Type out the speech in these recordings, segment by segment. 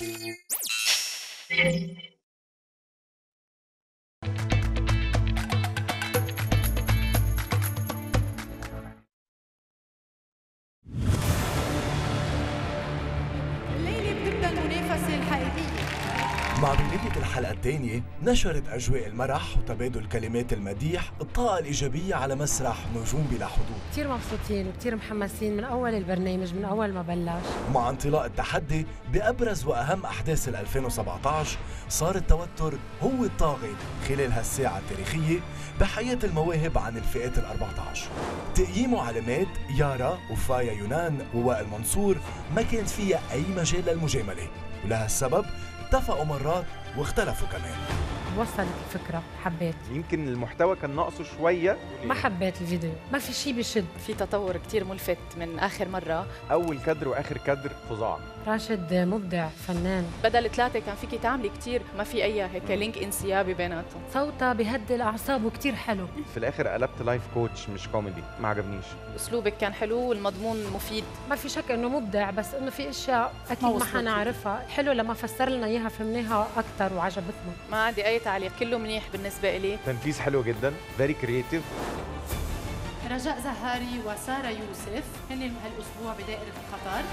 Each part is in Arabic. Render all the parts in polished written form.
الليلة بتبدأ المنافسة الحقيقية. مع بداية الحلقة الثانية نشرت أجواء المرح وتبادل كلمات المديح الطاقة الإيجابية على مسرح نجوم بلا حدود. كتير مبسوطين وكتير محمسين من أول البرنامج، من أول ما بلش. مع انطلاق التحدي بأبرز وأهم أحداث 2017 صار التوتر هو الطاغي خلال هالساعة التاريخية بحياة المواهب عن الفئات ال14. تقييم علامات يارا وفايا يونان ووائل منصور ما كانت فيها أي مجال للمجاملة، ولهالسبب اتفقوا مرات واختلفوا كمان. وصلت الفكرة، حبيت. يمكن المحتوى كان ناقصه شوية. ما حبيت الفيديو، ما في شيء بشد. في تطور كتير ملفت من آخر مرة. أول كادر وآخر كادر فظاع. راشد مبدع فنان. بدل 3 كان فيكي تعملي كتير، ما في أي هيك لينك انسيابي بيناتهم. صوتها بهدي الأعصاب وكتير حلو. في الآخر قلبت لايف كوتش مش كوميدي، ما عجبنيش. أسلوبك كان حلو والمضمون مفيد. ما في شك إنه مبدع، بس إنه في أشياء أكيد ما حنعرفها. حلو لما فسر لنا إياها فهمناها أكثر وعجبتنا. ما عندي أي تعليق، كله منيح بالنسبة إلي. تنفيذ حلو جدا، فيري كرييتيف. رجاء زهاري وسارة يوسف هن هالأسبوع بدائرة الخطر.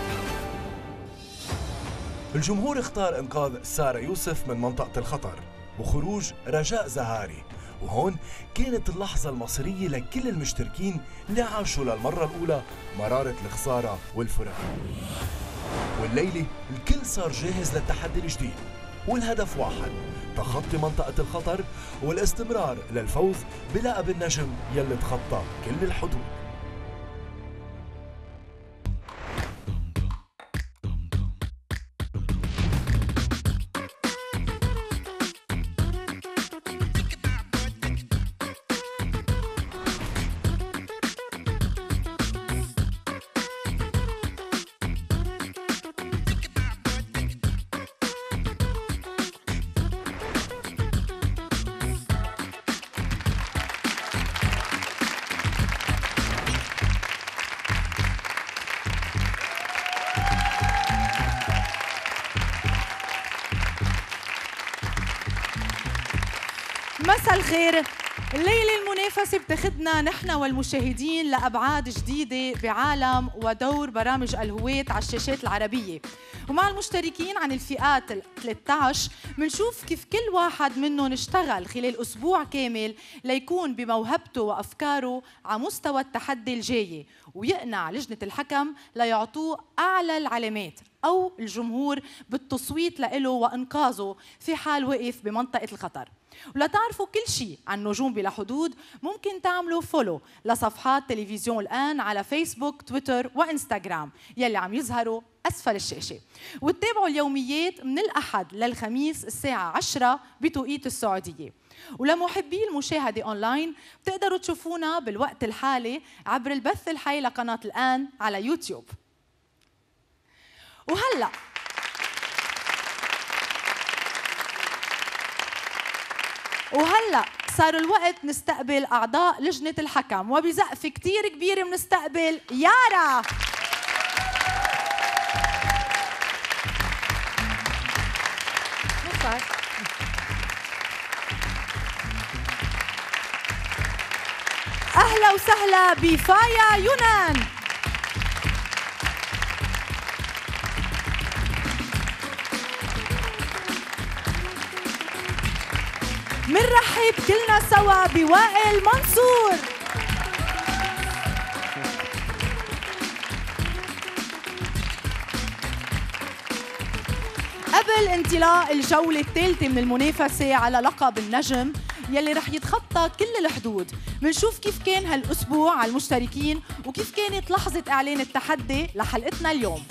الجمهور اختار إنقاذ سارة يوسف من منطقة الخطر وخروج رجاء زهاري، وهون كانت اللحظة المصيرية لكل المشتركين اللي عاشوا للمرة الأولى مرارة الخسارة والفراق. والليلة الكل صار جاهز للتحدي الجديد، والهدف واحد: تخطي منطقة الخطر والاستمرار للفوز بلقب النجم يلي تخطى كل الحدود. مساء الخير. الليلة المنافسة بتاخدنا نحن والمشاهدين لأبعاد جديدة بعالم ودور برامج الهواة على الشاشات العربية، ومع المشتركين عن الفئات 13 منشوف كيف كل واحد منهم اشتغل خلال أسبوع كامل ليكون بموهبته وأفكاره على مستوى التحدي الجاي، ويقنع لجنة الحكم ليعطوه أعلى العلامات أو الجمهور بالتصويت له وإنقاذه في حال وقف بمنطقة الخطر. ولتعرفوا كل شيء عن نجوم بلا حدود ممكن تعملوا فولو لصفحات تلفزيون الآن على فيسبوك، تويتر وإنستغرام يلي عم يظهروا أسفل الشاشة، وتتابعوا اليوميات من الأحد للخميس الساعة 10 بتوقيت السعودية. ولمحبي المشاهدة أونلاين بتقدروا تشوفونا بالوقت الحالي عبر البث الحي لقناة الآن على يوتيوب. وهلأ صار الوقت نستقبل أعضاء لجنة الحكم، وبزقفة كتير كبيرة بنستقبل يارا. أهلا وسهلا بفايا يونان. منرحب كلنا سوا بوائل منصور. قبل انطلاق الجولة الثالثة من المنافسة على لقب النجم يلي رح يتخطى كل الحدود، منشوف كيف كان هالأسبوع على المشتركين وكيف كانت لحظة إعلان التحدي لحلقتنا اليوم.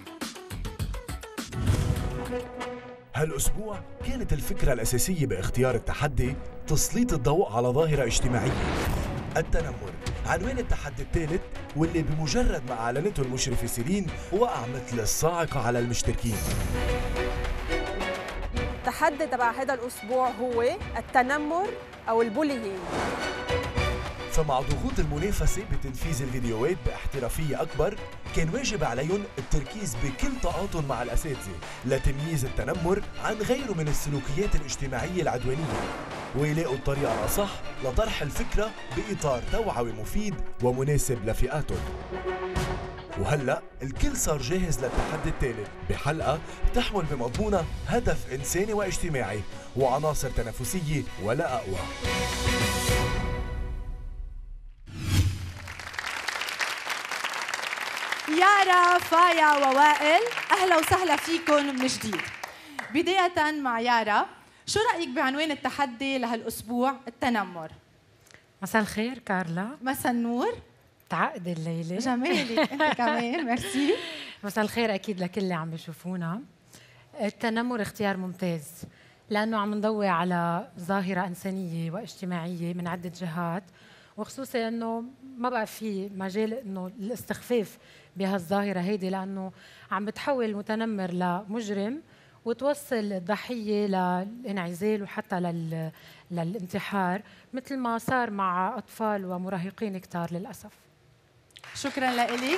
هالأسبوع كانت الفكرة الأساسية باختيار التحدي تسليط الضوء على ظاهرة اجتماعية: التنمر، عنوان التحدي الثالث، واللي بمجرد ما أعلنته المشرفة سيلين وقع مثل الصاعقة على المشتركين. التحدي تبع هذا الأسبوع هو التنمر أو البولينج. فمع ضغوط المنافسة بتنفيذ الفيديوهات باحترافية أكبر كان واجب عليهم التركيز بكل طاقاتهم مع الأساتذة لتمييز التنمر عن غيره من السلوكيات الاجتماعية العدوانية، ويلاقوا الطريقة الأصح لطرح الفكرة بإطار توعوي مفيد ومناسب لفئاتهم. وهلأ الكل صار جاهز للتحدي الثالث بحلقة بتحمل بمضمونها هدف إنساني واجتماعي وعناصر تنافسية ولا أقوى. يارا، فايا ووائل، أهلا وسهلا فيكم من جديد. بداية مع يارا، شو رأيك بعنوان التحدي لهالأسبوع التنمر؟ مساء الخير كارلا. مساء النور. تعقدي الليلة. جمالي انت كمان، ميرسي. مساء الخير أكيد لكل اللي عم بيشوفونا. التنمر اختيار ممتاز لأنه عم نضوي على ظاهرة إنسانية واجتماعية من عدة جهات، وخصوصا أنه ما بقى في مجال أنه الاستخفاف بهالظاهرة هيدي، لأنه عم بتحول المتنمر لمجرم وتوصل الضحية للانعزال وحتى للانتحار، مثل ما صار مع أطفال ومراهقين كتار للأسف. شكرا لك.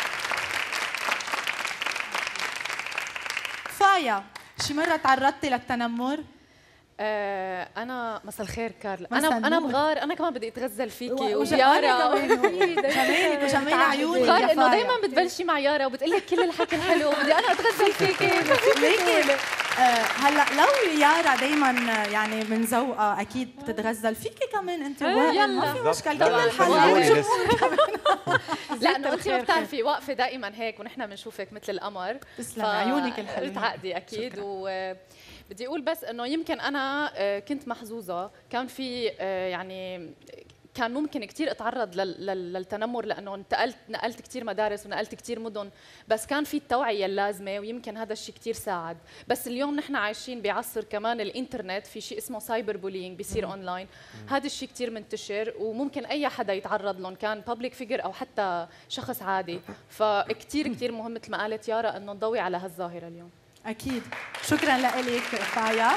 فايا، شي مرة تعرضتي للتنمر؟ انا مساء الخير كارلا. مساء انا النور. بغار، انا كمان بدي اتغزل فيكي ويارا جمالك وجمال عيونك. غار انه دائما بتبلشي مع يارا وبتقول لك كل الحكي الحلو، بدي انا اتغزل فيكي. ليكي هلا لو يارا دائما يعني من ذوقها اكيد بتتغزل فيكي كمان انت ووائل، ما في مشكله. كل الحلقات لانه انت ما بتعرفي واقفه دائما هيك ونحن بنشوفك مثل القمر. تسلمي عيونك الحلوه. قلت عقدي اكيد. بدي اقول بس انه يمكن انا كنت محظوظه، كان في يعني كان ممكن كثير اتعرض للتنمر لانه نقلت كثير مدارس ونقلت كثير مدن، بس كان في التوعيه اللازمه ويمكن هذا الشيء كثير ساعد. بس اليوم نحن عايشين بعصر كمان الانترنت، في شيء اسمه سايبر بولينج بيصير اونلاين، هذا الشيء كثير منتشر وممكن اي حدا يتعرض لهم، كان بابليك فيجر او حتى شخص عادي. فكثير كثير مهم مثل ما قالت يارا انه نضوي على هالظاهره اليوم. أكيد. شكراً لك فايا.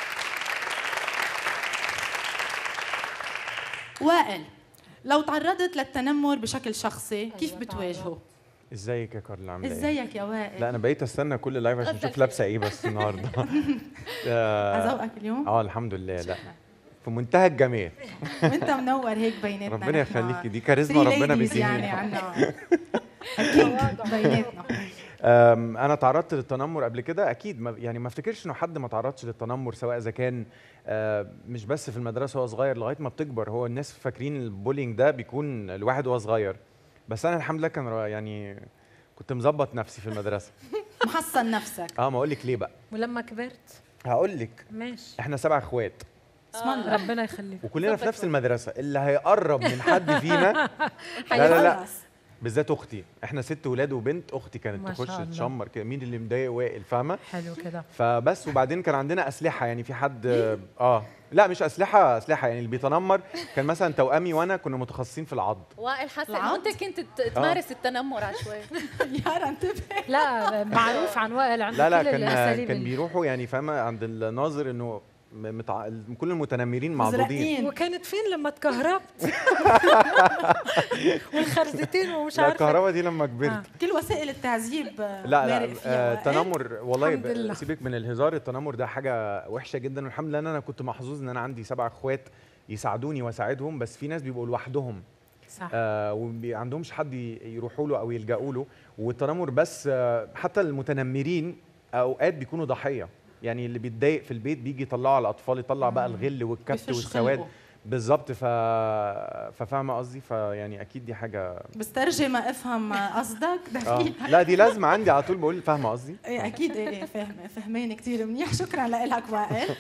وائل، لو تعرضت للتنمر بشكل شخصي كيف بتواجهه؟ ازيك يا كارلا، عامله ايه؟ ازيك يا وائل؟ لا انا بقيت استنى كل لايف عشان اشوف لابسه ايه بس النهارده. على ذوقك اليوم؟ الحمد لله. لا في منتهى الجمال. وانت منور هيك بيناتنا. ربنا يخليكي، دي كاريزما ربنا بيديها يعني عنا اكيد بيناتنا. انا تعرضت للتنمر قبل كده اكيد، يعني ما افتكرش انه حد ما تعرضش للتنمر، سواء اذا كان مش بس في المدرسه وهو صغير لغايه ما بتكبر. هو الناس فاكرين البولينج ده بيكون الواحد وهو صغير، بس انا الحمد لله كان يعني كنت مظبط نفسي في المدرسه. محصن نفسك. ما اقول لك ليه بقى. ولما كبرت هقول لك. ماشي. احنا 7 اخوات. اسم الله ربنا يخليك. وكلنا في نفس المدرسه، اللي هيقرب من حد فينا لا بالذات اختي، احنا 6 ولاد وبنت، اختي كانت تخش تشمر كده، مين اللي مضايق وائل، فاهمه؟ حلو كده. فبس. وبعدين كان عندنا اسلحه، يعني في حد لا مش اسلحه يعني اللي بيتنمر كان مثلا توأمي وانا كنا متخصصين في العض. وائل حاسه انه انت كنت تمارس التنمر عشوائي. يارا انتبه. لا معروف عن وائل عنده لا كل الاساليب. كان بيروحوا يعني فاهمه عند الناظر انه كل المتنمرين معضودين. وكانت فين لما تكهربت؟ والخرزتين ومش لا عارفه. الكهرباء دي لما كبرت. كل وسائل التعذيب لا التنمر والله سيبك من الهزار، التنمر ده حاجه وحشه جدا، والحمد لله ان انا كنت محظوظ ان انا عندي 7 اخوات يساعدوني واساعدهم، بس في ناس بيبقوا لوحدهم صح. وما عندهمش حد يروحوا له او يلجأوا له. والتنمر بس حتى المتنمرين اوقات بيكونوا ضحيه، يعني اللي بيتضايق في البيت بيجي يطلعه على الاطفال، يطلع بقى الغل والكبت والسواد بالظبط. ففاهمه قصدي، فيعني اكيد دي حاجه بسترجم افهم قصدك. لا دي لازمه عندي على طول بقول فاهمه قصدي. ايه اكيد ايه فهماني كثير منيح. شكرا لك وائل.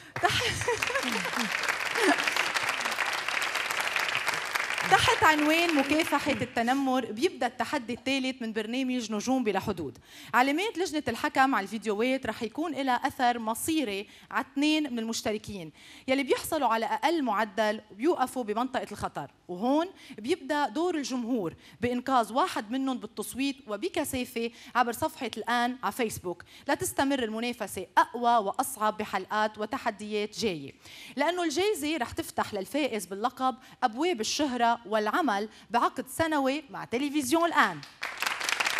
تحت عنوان مكافحة التنمر بيبدأ التحدي الثالث من برنامج نجوم بلا حدود. علامات لجنة الحكم على الفيديوهات رح يكون لها أثر مصيري على 2 من المشتركين يلي بيحصلوا على أقل معدل وبيوقفوا بمنطقة الخطر، وهون بيبدأ دور الجمهور بإنقاذ واحد منهم بالتصويت وبكثافة عبر صفحة الآن على فيسبوك لتستمر المنافسة أقوى وأصعب بحلقات وتحديات جاية، لأنه الجائزة رح تفتح للفائز باللقب أبواب الشهرة والعمل بعقد سنوي مع تلفزيون الآن.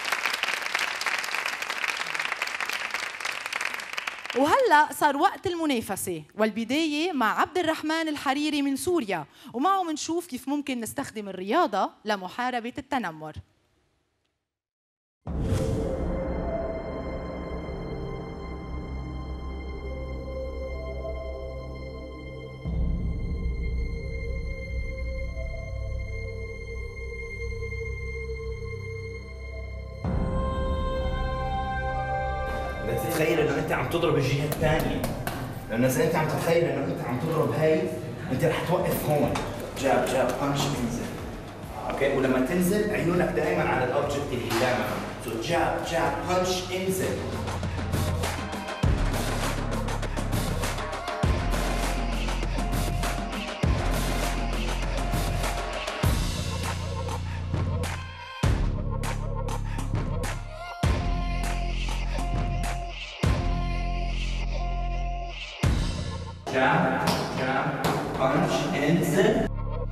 وهلا صار وقت المنافسة والبداية مع عبد الرحمن الحريري من سوريا، ومعه منشوف كيف ممكن نستخدم الرياضة لمحاربة التنمر. بدك تتخيل انه انت عم تضرب الجهه الثانيه، لانه اذا انت عم تتخيل انه انت عم تضرب هاي انت رح توقف هون، جاب جاب بانش تنزل. اوكي، ولما تنزل عيونك دائما على الاوبجكت اللي قدامك، سو جاب جاب بانش انزل. جاب جاب بانش انزل.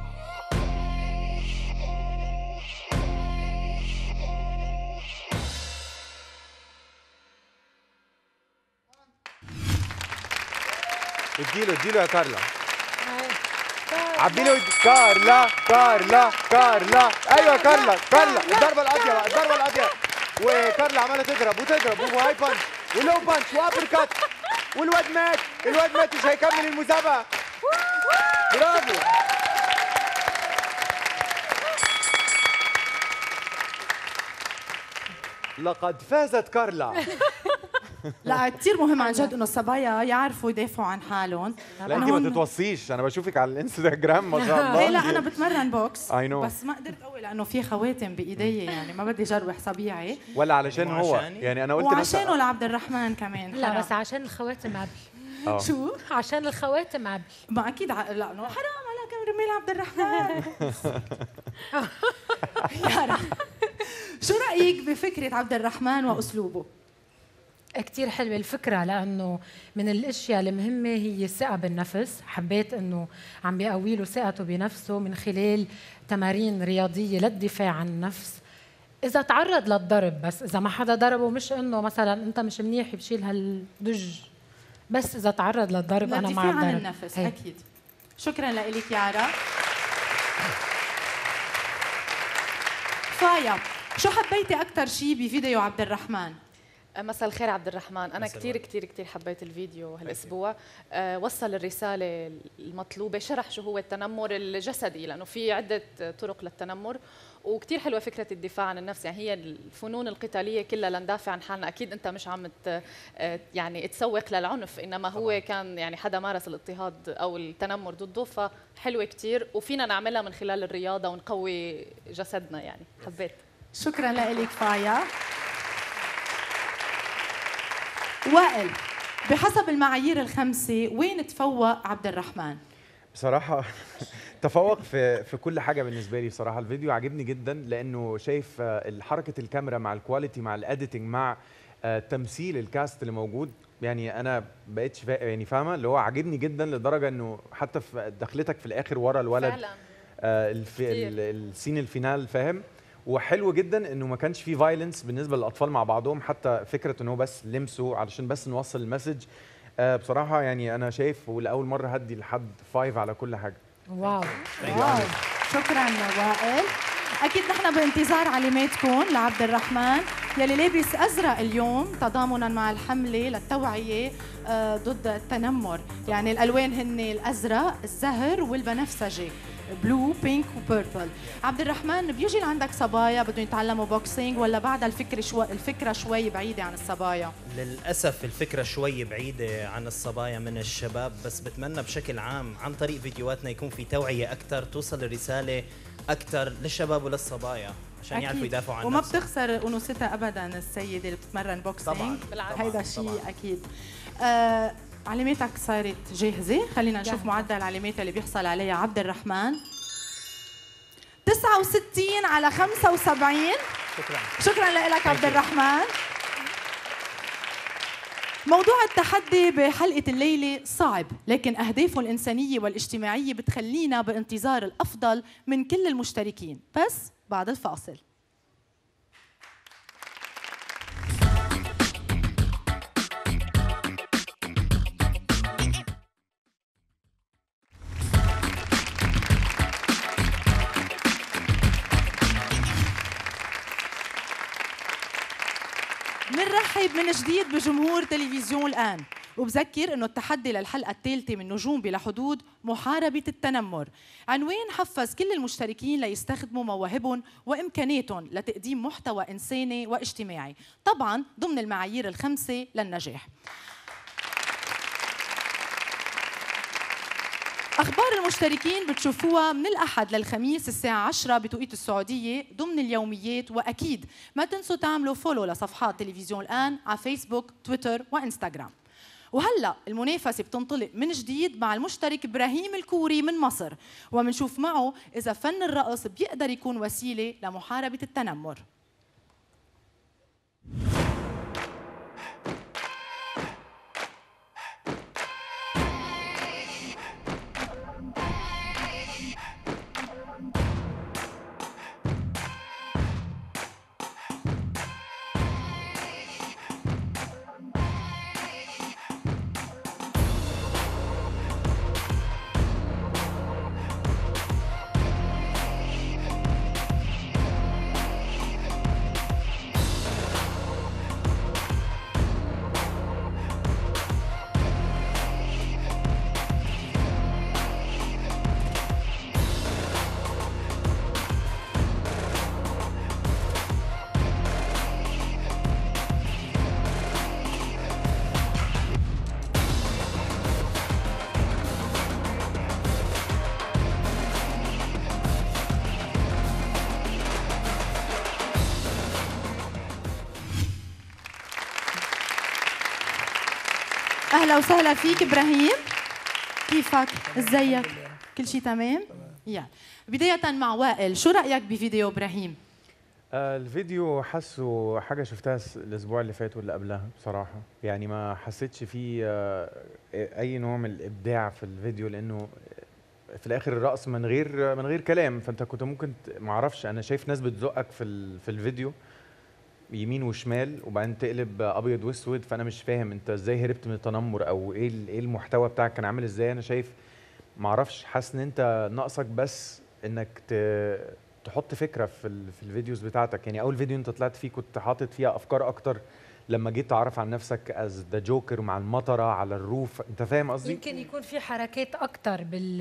اديله يا كارلا. عبي له كارلا كارلا كارلا. ايوه كارلا الضربه القاضيه بقى، الضربه القاضيه. وكارلا عماله تضرب وهاي بانش ولو بانش وابر كات، والواد مات مش هيكمل المسابقه. برافو. لقد فازت كارلا. لا كثير مهم عن جد انه الصبايا يعرفوا يدافعوا عن حالهم. لا انت ما تتوصيش، انا بشوفك على الانستغرام ما شاء الله. لا انا بتمرن بوكس بس ما قدرت قوي لانه في خواتم بايدي، يعني ما بدي جروح صبيعي. ولا علشان هو يعني انا قلت وعشانه لعبد الرحمن كمان. لا بس عشان الخواتم قبل. شو؟ عشان الخواتم قبل. ما اكيد لا حرام عليك رميل عبد الرحمن. يارا شو رايك بفكره عبد الرحمن واسلوبه؟ كتير حلوة الفكرة، لأنه من الأشياء المهمة هي الثقة بالنفس. حبيت أنه عم بيقوي له ثقته بنفسه من خلال تمارين رياضية للدفاع عن النفس. إذا تعرض للضرب، بس إذا ما حدا ضربه، مش أنه مثلا أنت مش منيح بشيل هالدج، بس إذا تعرض للضرب أنا مع الضرب. عن النفس هي. أكيد. شكرا لك يارا. فايا، شو حبيتي أكثر شيء بفيديو عبد الرحمن؟ مساء الخير عبد الرحمن، أنا كتير حبيت الفيديو هالأسبوع. وصل الرسالة المطلوبة، شرح شو هو التنمر الجسدي، لأنه في عدة طرق للتنمر، وكتير حلوة فكرة الدفاع عن النفس. يعني هي الفنون القتالية كلها لندافع عن حالنا. أكيد أنت مش عم يعني تسوق للعنف، إنما هو كان يعني حدا مارس الاضطهاد أو التنمر ضده، فحلوة كتير وفينا نعملها من خلال الرياضة ونقوي جسدنا. يعني حبيت. شكرا لك فايا. وائل، بحسب المعايير الخمسة وين تفوق عبد الرحمن؟ بصراحة تفوق في كل حاجة بالنسبة لي. بصراحة الفيديو عجبني جدا، لأنه شايف حركة الكاميرا مع الكواليتي مع الاديتنج مع تمثيل الكاست اللي موجود. يعني أنا بقيتش يعني فاهمة اللي هو عجبني جدا، لدرجة إنه حتى في دخلتك في الآخر ورا الولد فعلا السين الفينال، فاهم؟ وحلو جدا انه ما كانش فيه فايلنس بالنسبه للاطفال مع بعضهم، حتى فكره انه بس لمسوا علشان بس نوصل المسج. بصراحه يعني انا شايف ولاول مره هدي لحد 5 على كل حاجه. واو شكرا وائل. اكيد نحن بانتظار علاماتكم لعبد الرحمن يلي لابس ازرق اليوم تضامنا مع الحمله للتوعيه ضد التنمر. يعني الالوان هن الازرق، الزهر والبنفسجي، بلو، بينك وبيربل. عبد الرحمن، بيجي لعندك صبايا بدهم يتعلموا بوكسينج ولا بعد الفكره شوي بعيده عن الصبايا؟ للاسف الفكره شوي بعيده عن الصبايا من الشباب، بس بتمنى بشكل عام عن طريق فيديوهاتنا يكون في توعيه اكثر، توصل الرساله اكثر للشباب وللصبايا عشان يعرفوا يدافعوا عن وما نفسهم. بتخسر انوثتها ابدا السيده اللي بتتمرن بوكسينج. طبعا هيدا شيء اكيد. علاماتك صارت جاهزه، خلينا نشوف معدل العلامات اللي بيحصل عليها عبد الرحمن. 69 على 75. شكرا لك عبد الرحمن. موضوع التحدي بحلقة الليلة صعب، لكن أهدافه الإنسانية والاجتماعية بتخلينا بانتظار الأفضل من كل المشتركين، بس بعد الفاصل. برحب من جديد بجمهور تلفزيون الآن، وبذكر انه التحدي للحلقه الثالثه من نجوم بلا حدود محاربه التنمر. عنوان حفز كل المشتركين ليستخدموا مواهبهم وامكاناتهم لتقديم محتوى انساني واجتماعي، طبعا ضمن المعايير الخمسه للنجاح. أخبار المشتركين بتشوفوها من الأحد للخميس الساعة 10 بتوقيت السعودية ضمن اليوميات، وأكيد ما تنسوا تعملوا فولو لصفحات تلفزيون الآن على فيسبوك، تويتر وإنستغرام. وهلأ المنافسة بتنطلق من جديد مع المشترك إبراهيم الكوري من مصر، ومنشوف معه إذا فن الرقص بيقدر يكون وسيلة لمحاربة التنمر. أهلا وسهلا فيك إبراهيم، كيفك؟ ازيك؟ كل شيء تمام؟ يلا بداية مع وائل، شو رأيك بفيديو إبراهيم؟ الفيديو حسه حاجة شفتها الأسبوع اللي فات واللي قبلها بصراحة، يعني ما حسيتش فيه أي نوع من الإبداع في الفيديو، لأنه في الآخر الرقص من غير كلام، فأنت كنت ممكن معرفش، أنا شايف ناس بتزقك في الفيديو يمين وشمال وبعدين تقلب ابيض واسود، فانا مش فاهم انت ازاي هربت من التنمر او ايه المحتوى بتاعك كان عامل ازاي. انا شايف معرفش، حاسس ان انت ناقصك بس انك تحط فكره في الفيديوز بتاعتك. يعني اول فيديو انت طلعت فيه كنت حاطط فيها افكار اكتر، لما جيت تعرف عن نفسك از ذا جوكر مع المطره على الروف، انت فاهم قصدي؟ يمكن يكون في حركات اكتر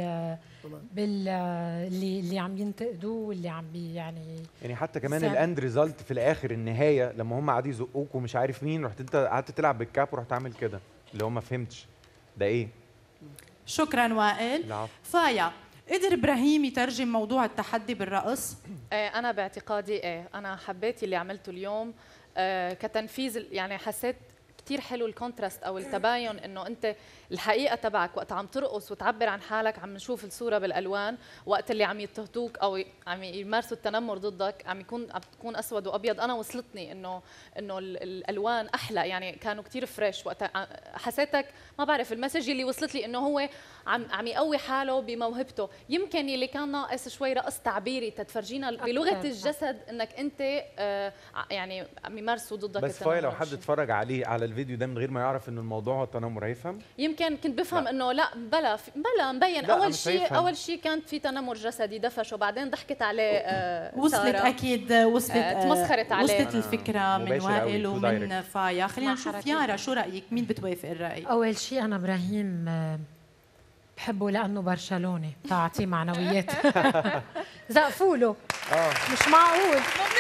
اللي عم ينتقدوه واللي عم يعني حتى كمان الاند ريزلت في الاخر النهايه لما هم قعدوا يزقوك ومش عارف مين، رحت انت قعدت تلعب بالكاب ورحت عامل كده، اللي هو ما فهمتش ده ايه. شكرا وائل. فايا، قدر ابراهيم يترجم موضوع التحدي بالرقص؟ انا باعتقادي انا حبيت اللي عملته اليوم كتنفيذ، يعني حسيت كثير حلو الكونتراست او التباين، انه انت الحقيقه تبعك وقت عم ترقص وتعبر عن حالك عم نشوف الصوره بالالوان، وقت اللي عم يضطهدوك او عم يمارسوا التنمر ضدك عم تكون اسود وابيض. انا وصلتني انه الالوان احلى، يعني كانوا كثير فريش وقت حسيتك، ما بعرف المسج اللي وصلت لي انه هو عم يقوي حاله بموهبته. يمكن اللي كان ناقص شوي رقص تعبيري تتفرجينا بلغه الجسد انك انت يعني عم يمارسوا ضدك بس فاي لو حد اتفرج على الفيديو ده من غير ما يعرف انه الموضوع هو التنمر هيفهم. يمكن كنت بفهم انه لا بلا مبين. اول شيء كانت في تنمر جسدي دفش، وبعدين ضحكت عليه وصلت اكيد تمسخرت عليه. وصلت الفكره من وائل ومن فايا. خلينا نشوف يارا، شو رايك؟ مين بتوافق الراي؟ اول شيء انا ابراهيم بحبه لانه برشلوني، تعطيه معنويات. زقفوا له مش معقول،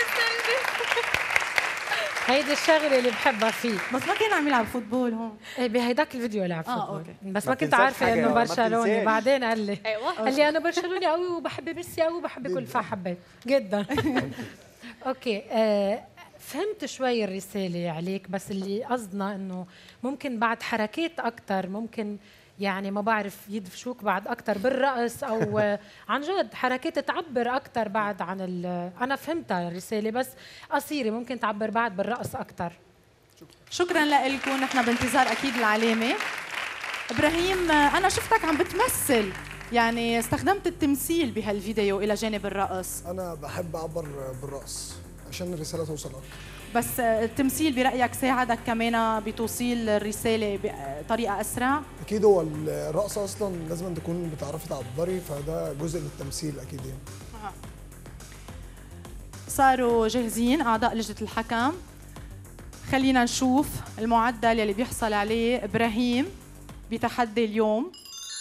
هيدي الشغله اللي بحبها فيه. بس ما كان عم يلعب فوتبول هون. ايه بهيداك الفيديو لعب فوتبول. أوكي. بس ما كنت عارفه انه برشلوني. بعدين قال لي انا برشلوني قوي وبحب ميسي قوي وبحب كل فحبيت جدا. اوكي فهمت شوي الرساله عليك، بس اللي قصدنا انه ممكن بعد حركات اكثر، ممكن يعني ما بعرف يدفشوك بعد اكثر بالرقص، او عن جد حركات تعبر اكثر بعد عن انا فهمتها الرساله، بس قصيره ممكن تعبر بعد بالرقص اكثر. شكرا لكم، نحن بانتظار اكيد العلامه. ابراهيم، انا شفتك عم بتمثل، يعني استخدمت التمثيل بهالفيديو الى جانب الرقص. انا بحب اعبر بالرقص عشان الرساله توصل أكتر. بس التمثيل برأيك ساعدك كمان بتوصيل الرسالة بطريقة أسرع؟ أكيد، هو الرقص أصلا لازم تكون بتعرفي تعبري، فده جزء من التمثيل أكيد يعني. صاروا جاهزين أعضاء لجنة الحكم. خلينا نشوف المعدل يلي بيحصل عليه إبراهيم بتحدي اليوم.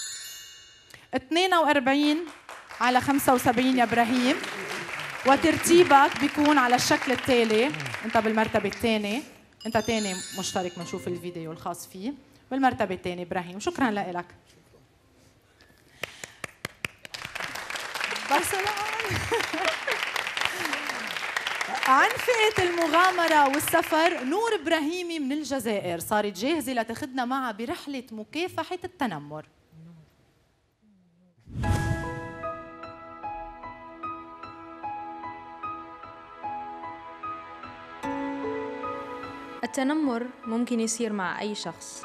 42 على 75 يا إبراهيم، وترتيبك بيكون على الشكل التالي. أنت بالمرتبة الثانية، أنت ثاني مشترك، بنشوف الفيديو الخاص فيه. بالمرتبة الثانية إبراهيم، شكراً لك. عن فئة المغامرة والسفر، نور إبراهيمي من الجزائر صارت جاهزة لتاخدنا معها برحلة مكافحة التنمر. التنمر ممكن يصير مع أي شخص.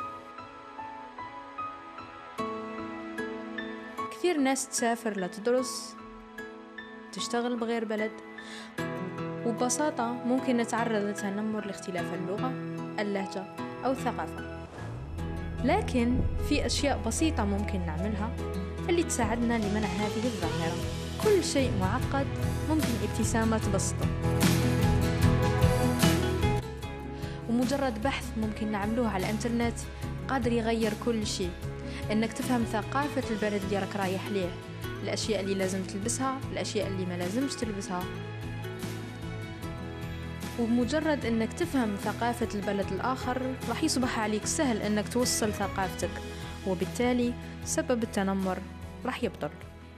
كثير ناس تسافر لتدرس، تشتغل بغير بلد، وببساطة ممكن نتعرض للتنمر لاختلاف اللغة، اللهجة أو الثقافة. لكن في أشياء بسيطة ممكن نعملها اللي تساعدنا لمنع هذه الظاهرة. كل شيء معقد ممكن ابتسامة تبسطه، ومجرد بحث ممكن نعملوه على الانترنت قادر يغير كل شيء. انك تفهم ثقافة البلد اللي راك رايح ليه، الاشياء اللي لازم تلبسها، الاشياء اللي ما لازمش تلبسها. وبمجرد انك تفهم ثقافة البلد الاخر راح يصبح عليك سهل انك توصل ثقافتك، وبالتالي سبب التنمر راح يبطل.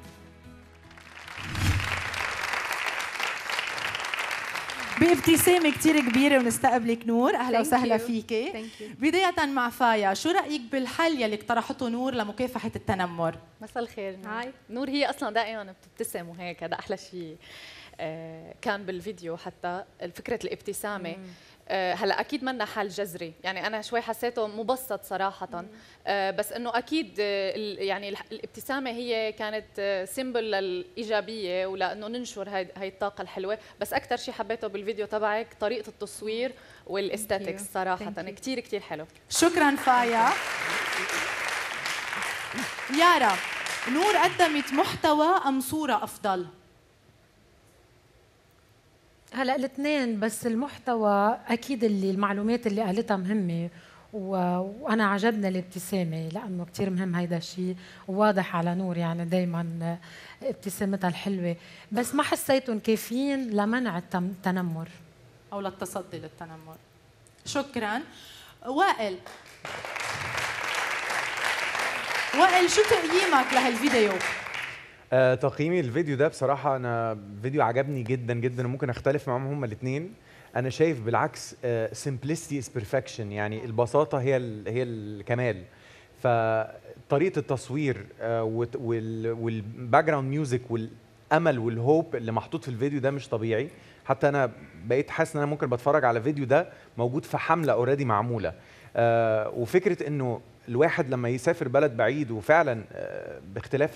بابتسامة كتير كبيرة ونستقبلك نور. أهلا وسهلا فيكي. بداية مع فايا، شو رأيك بالحل يلي اقترحته نور لمكافحة التنمر؟ مساء الخير. هاي نور، هي أصلا دائما بتبتسم وهيك، هذا أحلى شيء كان بالفيديو. حتى فكرة الابتسامة هلا اكيد منا حل جذري، يعني انا شوي حسيته مبسط صراحه، بس انه اكيد يعني الابتسامه هي كانت سيمبل للايجابيه ولانه ننشر هاي الطاقه الحلوه. بس اكثر شيء حبيته بالفيديو تبعك طريقه التصوير والاستاتيكس صراحه كثير كثير حلو. شكرا فايا. يارا، نور قدمت محتوى ام صوره افضل؟ هلا الاثنين، بس المحتوى اكيد اللي المعلومات اللي قالتها مهمه، وانا عجبنا الابتسامه لانه كثير مهم هيدا الشيء، وواضح على نور يعني دائما ابتسامتها الحلوه، بس ما حسيتهم كافيين لمنع التنمر او للتصدي للتنمر. شكرا. وائل، شو تقييمك لهالفيديو؟ تقييمي الفيديو ده بصراحة أنا فيديو عجبني جدا جدا، وممكن أختلف معاهم هما الاثنين. أنا شايف بالعكس simplicity is perfection، يعني البساطة هي الكمال. فطريقة التصوير والباك جراوند ميوزك والأمل والهوب اللي محطوط في الفيديو ده مش طبيعي. حتى أنا بقيت حاسس إن أنا ممكن بتفرج على فيديو ده موجود في حملة أوريدي معمولة. وفكرة إنه الواحد لما يسافر بلد بعيد، وفعلا باختلاف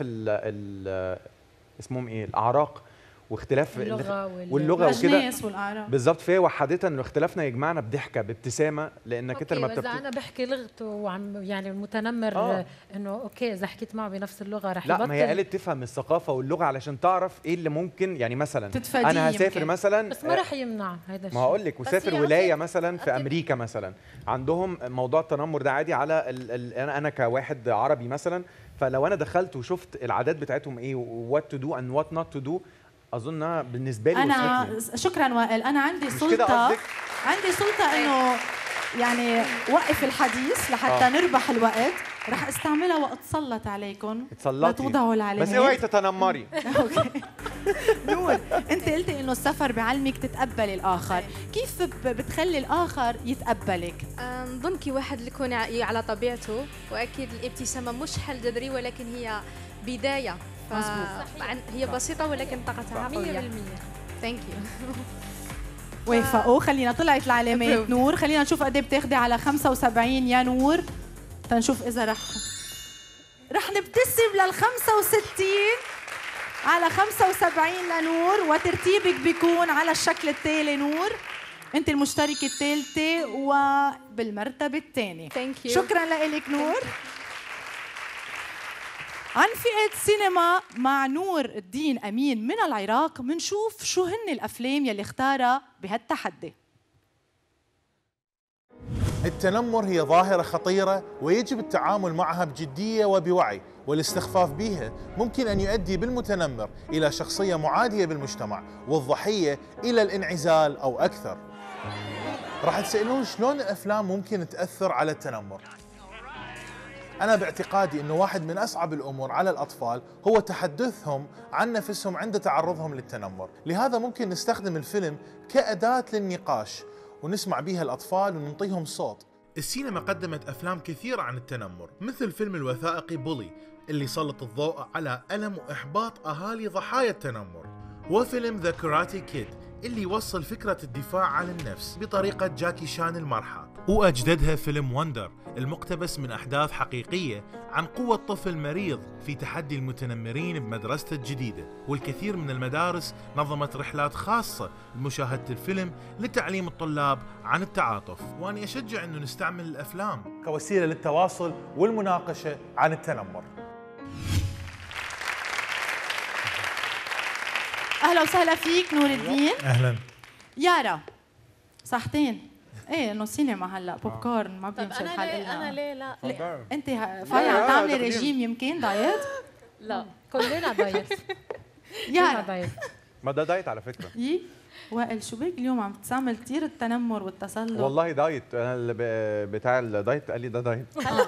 اسمهم ايه، الاعراق واختلاف واللغه وكده بالظبط، فهي وحدتها انه اختلافنا يجمعنا بضحكه بابتسامه، لانك انت لما اذا انا بحكي لغته وعم يعني المتنمر انه اوكي اذا حكيت معه بنفس اللغه رح يبطل. لا، ما هي قالت تفهم الثقافه واللغه علشان تعرف ايه اللي ممكن، يعني مثلا انا هسافر مثلا، بس ما رح يمنع هذا الشيء. ما هقول لك، وسافر ولايه مثلا في امريكا مثلا، عندهم موضوع التنمر ده عادي على انا كواحد عربي مثلا، فلو انا دخلت وشفت العادات بتاعتهم ايه وات تو دو اند وات نوت تو دو، اظن بالنسبه لي انا وصلتني. شكرا وائل. انا عندي سلطه انه يعني وقف الحديث لحتى نربح الوقت. رح استعملها واتسلط عليكم لتوضعوا العلامات، بس اوعي تتنمري. اوكي. نور، انت قلتي انه السفر بعلمك تتقبلي الاخر، كيف بتخلي الاخر يتقبلك؟ نظن كي واحد يكون على طبيعته، واكيد الابتسامه مش حل جذري ولكن هي بدايه. هي بسيطة ولكن طاقتها قوية. 100%. ثانك يو. وافقوا. خلينا طلعت العلامات نور، خلينا نشوف قد ايه بتاخدي على 75 يا نور، تنشوف اذا رح نبتسم لل 65 على 75 لنور، وترتيبك بيكون على الشكل التالي. نور، انت المشتركة الثالثة وبالمرتبة الثانية. شكرا لك نور. عن فئة سينما مع نور الدين أمين من العراق، منشوف شو هن الأفلام يلي اختارها بهالتحدي. التنمر هي ظاهرة خطيرة ويجب التعامل معها بجدية وبوعي، والاستخفاف بها ممكن أن يؤدي بالمتنمر إلى شخصية معادية بالمجتمع والضحية إلى الانعزال أو أكثر. راح تسألون شلون الأفلام ممكن تأثر على التنمر؟ أنا باعتقادي أنه واحد من أصعب الأمور على الأطفال هو تحدثهم عن نفسهم عند تعرضهم للتنمر، لهذا ممكن نستخدم الفيلم كأداة للنقاش ونسمع بها الأطفال وننطيهم صوت. السينما قدمت أفلام كثيرة عن التنمر، مثل فيلم الوثائقي بولي اللي سلط الضوء على ألم وإحباط أهالي ضحايا التنمر، وفيلم ذا كاراتي كيد اللي يوصل فكرة الدفاع عن النفس بطريقة جاكي شان المرحة، وأجددها فيلم وندر المقتبس من أحداث حقيقية عن قوة طفل مريض في تحدي المتنمرين بمدرسته الجديدة، والكثير من المدارس نظمت رحلات خاصة بمشاهدة الفيلم لتعليم الطلاب عن التعاطف. وأنا أشجع أنه نستعمل الأفلام كوسيلة للتواصل والمناقشة عن التنمر. اهلا وسهلا فيك نور الدين. أهلا. يارا صحتين. ايه انه سينما هلا بوب كورن ما بيمشي الحال الا انا ليه لا انت فايا عم تعملي ريجيم يمكن دايت؟ لا كلنا دايت. يارا دايت. ما ده دايت على فكره. وائل شو بك اليوم عم تستعمل كثير التنمر والتسلط؟ والله دايت، انا اللي بتاع الدايت قال لي ده دايت.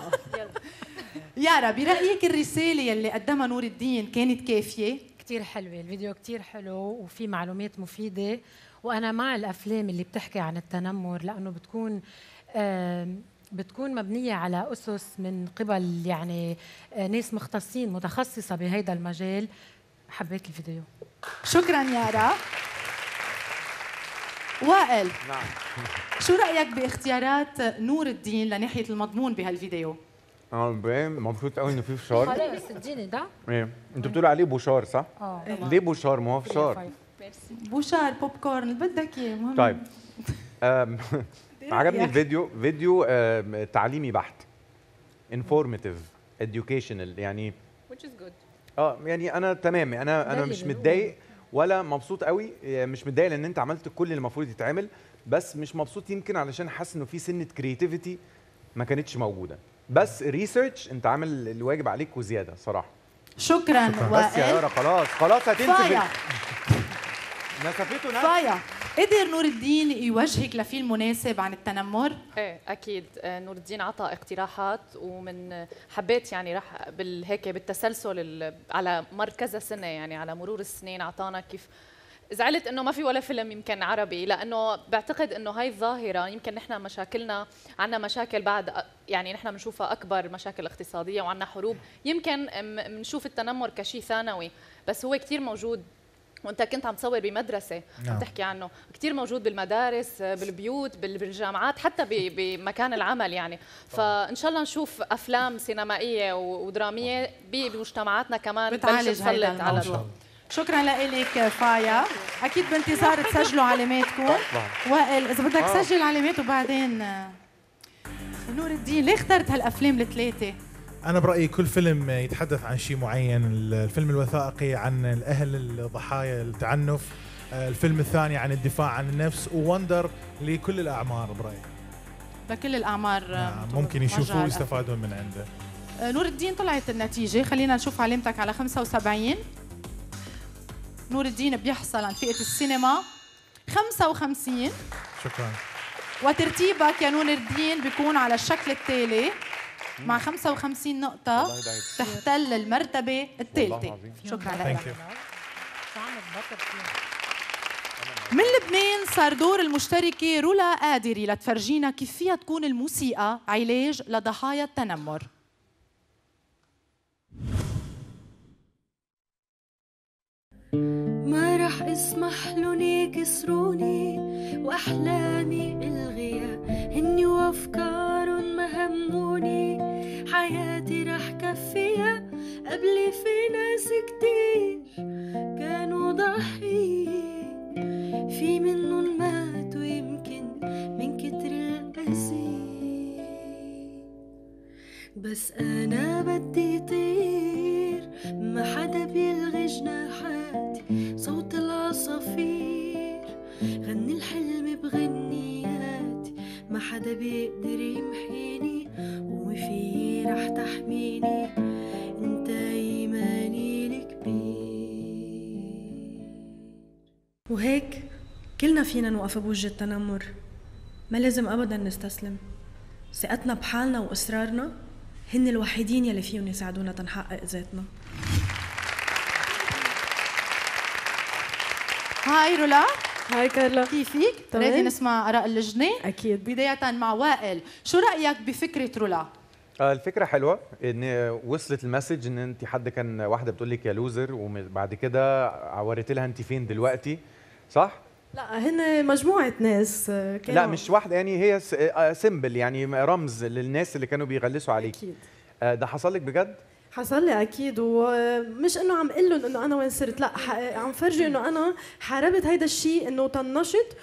يارا برأيك الرسالة يلي قدمها نور الدين كانت كافية؟ كتير حلوة الفيديو، كتير حلو وفي معلومات مفيدة، وأنا مع الأفلام اللي بتحكي عن التنمر لأنه بتكون مبنية على أسس من قبل يعني ناس مختصين متخصصة بهيدا المجال. حبيت الفيديو. شكرا يارا. وائل، نعم، شو رأيك باختيارات نور الدين لناحية المضمون بهالفيديو؟ مبسوط قوي انه في فشار. خلاص اديني ده. ايه انتوا بتقولوا عليه بوشار صح؟ ليه بوشار؟ ما هو فشار. بوشار بوب كورن اللي بدك اياه مهم. طيب عجبني الفيديو، فيديو تعليمي بحت، informative educational يعني which is good. يعني انا تمام، انا مش متضايق ولا مبسوط قوي، مش متضايق لان انت عملت كل اللي المفروض يتعمل، بس مش مبسوط يمكن علشان حاسس انه في سنه كرياتيفيتي ما كانتش موجوده، بس ريسيرش انت عامل الواجب عليك وزياده صراحه. شكرا وائل. بس يا يارا خلاص هتنسى نسفته فايا. قدر نور الدين يوجهك لفيلم مناسب عن التنمر؟ ايه اكيد، نور الدين عطى اقتراحات ومن حبيت يعني راح هيك بالتسلسل على مر كذا سنه، يعني على مرور السنين اعطانا كيف. زعلت انه ما في ولا فيلم يمكن عربي، لانه بعتقد انه هاي الظاهره يمكن نحن مشاكلنا عندنا مشاكل بعد، يعني نحن بنشوفها اكبر مشاكل اقتصاديه وعندنا حروب، يمكن بنشوف التنمر كشيء ثانوي، بس هو كثير موجود. وانت كنت عم تصور بمدرسه عم تحكي عنه، كثير موجود بالمدارس، بالبيوت، بالجامعات، حتى بمكان العمل يعني. فان شاء الله نشوف افلام سينمائيه ودراميه بمجتمعاتنا كمان بتعالج هذا الموضوع. شكرا لك فايا، اكيد بانتظار تسجلوا علاماتكم. وائل اذا بدك سجل علامات وبعدين نور الدين، ليه اخترت هالافلام الثلاثه؟ أنا برأيي كل فيلم يتحدث عن شيء معين، الفيلم الوثائقي عن الأهل الضحايا التعنف، الفيلم الثاني عن الدفاع عن النفس، ووندر لكل الأعمار برأيي. لكل الأعمار ممكن يشوفوا ويستفادون من عنده. نور الدين طلعت النتيجة، خلينا نشوف علامتك على 75. نور الدين بيحصل عن فئة السينما 55. شكرا. وترتيبك يا نور الدين بيكون على الشكل التالي مع 55 نقطة تحتل المرتبة الثالثة. شكرا لك. من لبنان صار دور المشتركة رولا قادري لتفرجينا كيف فيها تكون الموسيقى علاج لضحايا التنمر. ما رح اسمح لهم يكسروني واحلامي الغيا، هني وافكارهم ما هموني، حياتي رح كفيها قبلي في ناس كتير كانوا ضحية، في منهم ماتوا يمكن من كتر القسي، بس انا بدي طير ما حدا بيلغي جناحاتي، صوت العصافير غني الحلم بغنياتي، ما حدا بيقدر يمحيني وفي رح تحميني انت ايماني الكبير. وهيك كلنا فينا نوقف بوجه التنمر، ما لازم ابدا نستسلم. ثقتنا بحالنا واصرارنا هن الوحيدين يلي فيهم يساعدونا تنحقق ذاتنا. هاي رولا. هاي كارلا، كيفك؟ ريدي نسمع آراء اللجنة؟ أكيد. بداية مع وائل، شو رأيك بفكرة رولا؟ الفكرة حلوة، ان وصلت المسج ان انت حد كان واحدة بتقول لك يا لوزر وبعد كده وريت لها انت فين دلوقتي، صح؟ لا هن مجموعة ناس كانوا. لا مش واحدة، يعني هي سيمبل، يعني رمز للناس اللي كانوا بيغلسوا عليك. أكيد. ده حصل لك بجد؟ حصل لي اكيد، ومش انه عم قول لهم انه انا وين صرت، لا عم فرجي انه انا حاربت هيدا الشيء، انه طنشت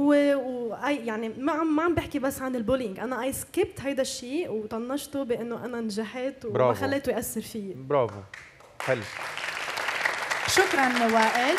يعني ما عم بحكي بس عن البولينج، انا اي سكيبت هيدا الشيء وطنشته بانه انا نجحت وما خليته ياثر فيي. برافو، حلو. شكرا وائل.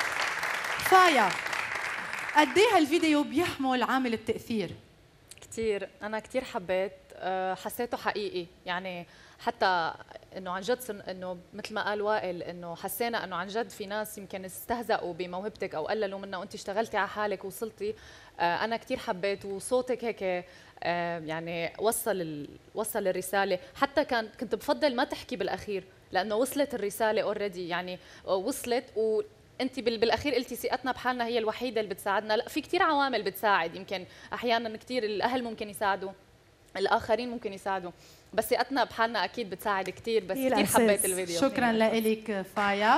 فايا، قد ايه هالفيديو بيحمل عامل التاثير؟ كثير، انا كثير حبيت، حسيته حقيقي، يعني حتى انه عن جد انه مثل ما قال وائل انه حسينا انه عن جد في ناس يمكن استهزأوا بموهبتك او قللوا منها وانت اشتغلتي على حالك ووصلتي. انا كثير حبيت، وصوتك هيك يعني وصل الرساله، حتى كنت بفضل ما تحكي بالاخير لانه وصلت الرساله اوريدي، يعني وصلت. وانت بالاخير قلتي ثقتنا بحالنا هي الوحيده اللي بتساعدنا. لا، في كثير عوامل بتساعد، يمكن احيانا كثير الاهل ممكن يساعدوا، الاخرين ممكن يساعدوا، بس ثقتنا بحالنا اكيد بتساعد كثير. بس كثير حبيت الفيديو. شكرا لك فايا.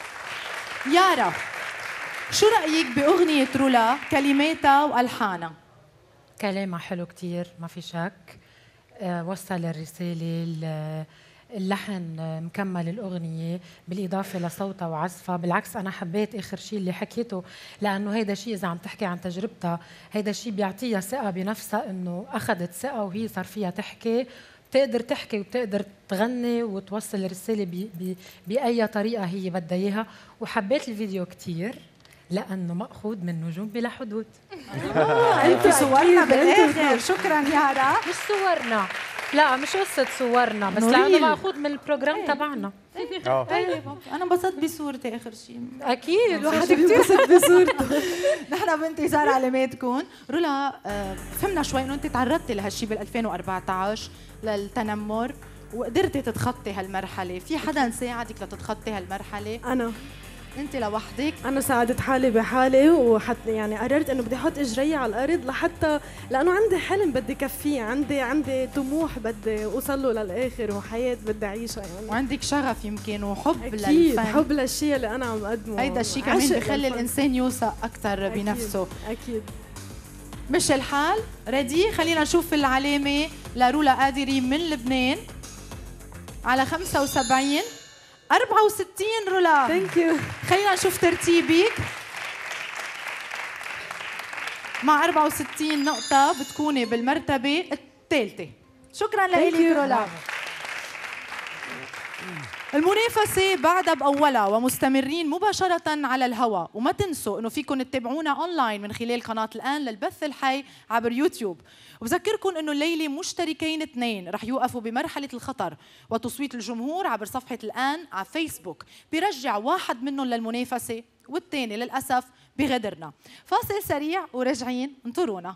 يارا، شو رايك باغنيه رولا كلماتها والحانها؟ كلامها حلو كثير ما في شك، وصل الرساله، اللحن مكمل الأغنية بالإضافة لصوتها وعزفها. بالعكس أنا حبيت آخر شيء اللي حكيته، لأنه هيدا شيء إذا عم تحكي عن تجربتها هيدا شيء بيعطيها ثقة بنفسها، إنه أخذت ثقة وهي صار فيها تحكي، بتقدر تحكي وبتقدر تغني وتوصل الرسالة بأي طريقة هي بدها إياها. وحبيت الفيديو كتير لأنه مأخوذ من نجوم بلا حدود. أنت صورنا بالآخر. شكرا يارا. مش صورنا، لا مش قصة صورنا، بس لأنه مأخوذ من البروجرام تبعنا. طيب أنا انبسطت بصورتي آخر شيء. أكيد الواحد بينبسط بصورته. نحن بانتظار علاماتكم. رولا، فهمنا شوي إنه أنت تعرضتي لهالشيء بال 2014 للتنمر وقدرتي تتخطي هالمرحلة. في حدا ساعدك لتتخطي هالمرحلة؟ أنا. انت لوحدك؟ انا ساعدت حالي بحالي، وحتى يعني قررت انه بدي احط اجري على الارض لحتى لانه عندي حلم بدي كفيه، عندي طموح بدي اوصل له للاخر، وحياه بدي اعيشها يعني. وعندك شغف يمكن وحب أكيد للفن. حب للشيء اللي انا عم اقدمه. هيدا الشيء كمان بخلي الانسان يوثق اكثر بنفسه. اكيد. مش الحال؟ ريدي؟ خلينا نشوف العلامه لرولا قادري من لبنان على 75 64. رولا ثانك يو. خلينا نشوف ترتيبك. مع 64 نقطة بتكوني بالمرتبة الثالثة. شكرا لك رولا. المنافسة بعدها بأولها ومستمرين مباشرة على الهواء، وما تنسوا انه فيكم تتابعونا اونلاين من خلال قناة الآن للبث الحي عبر يوتيوب. وبذكركم انه الليلة مشتركين 2 رح يوقفوا بمرحلة الخطر وتصويت الجمهور عبر صفحة الآن على فيسبوك، بيرجع واحد منهم للمنافسة والثاني للأسف بغدرنا. فاصل سريع وراجعين، انطرونا.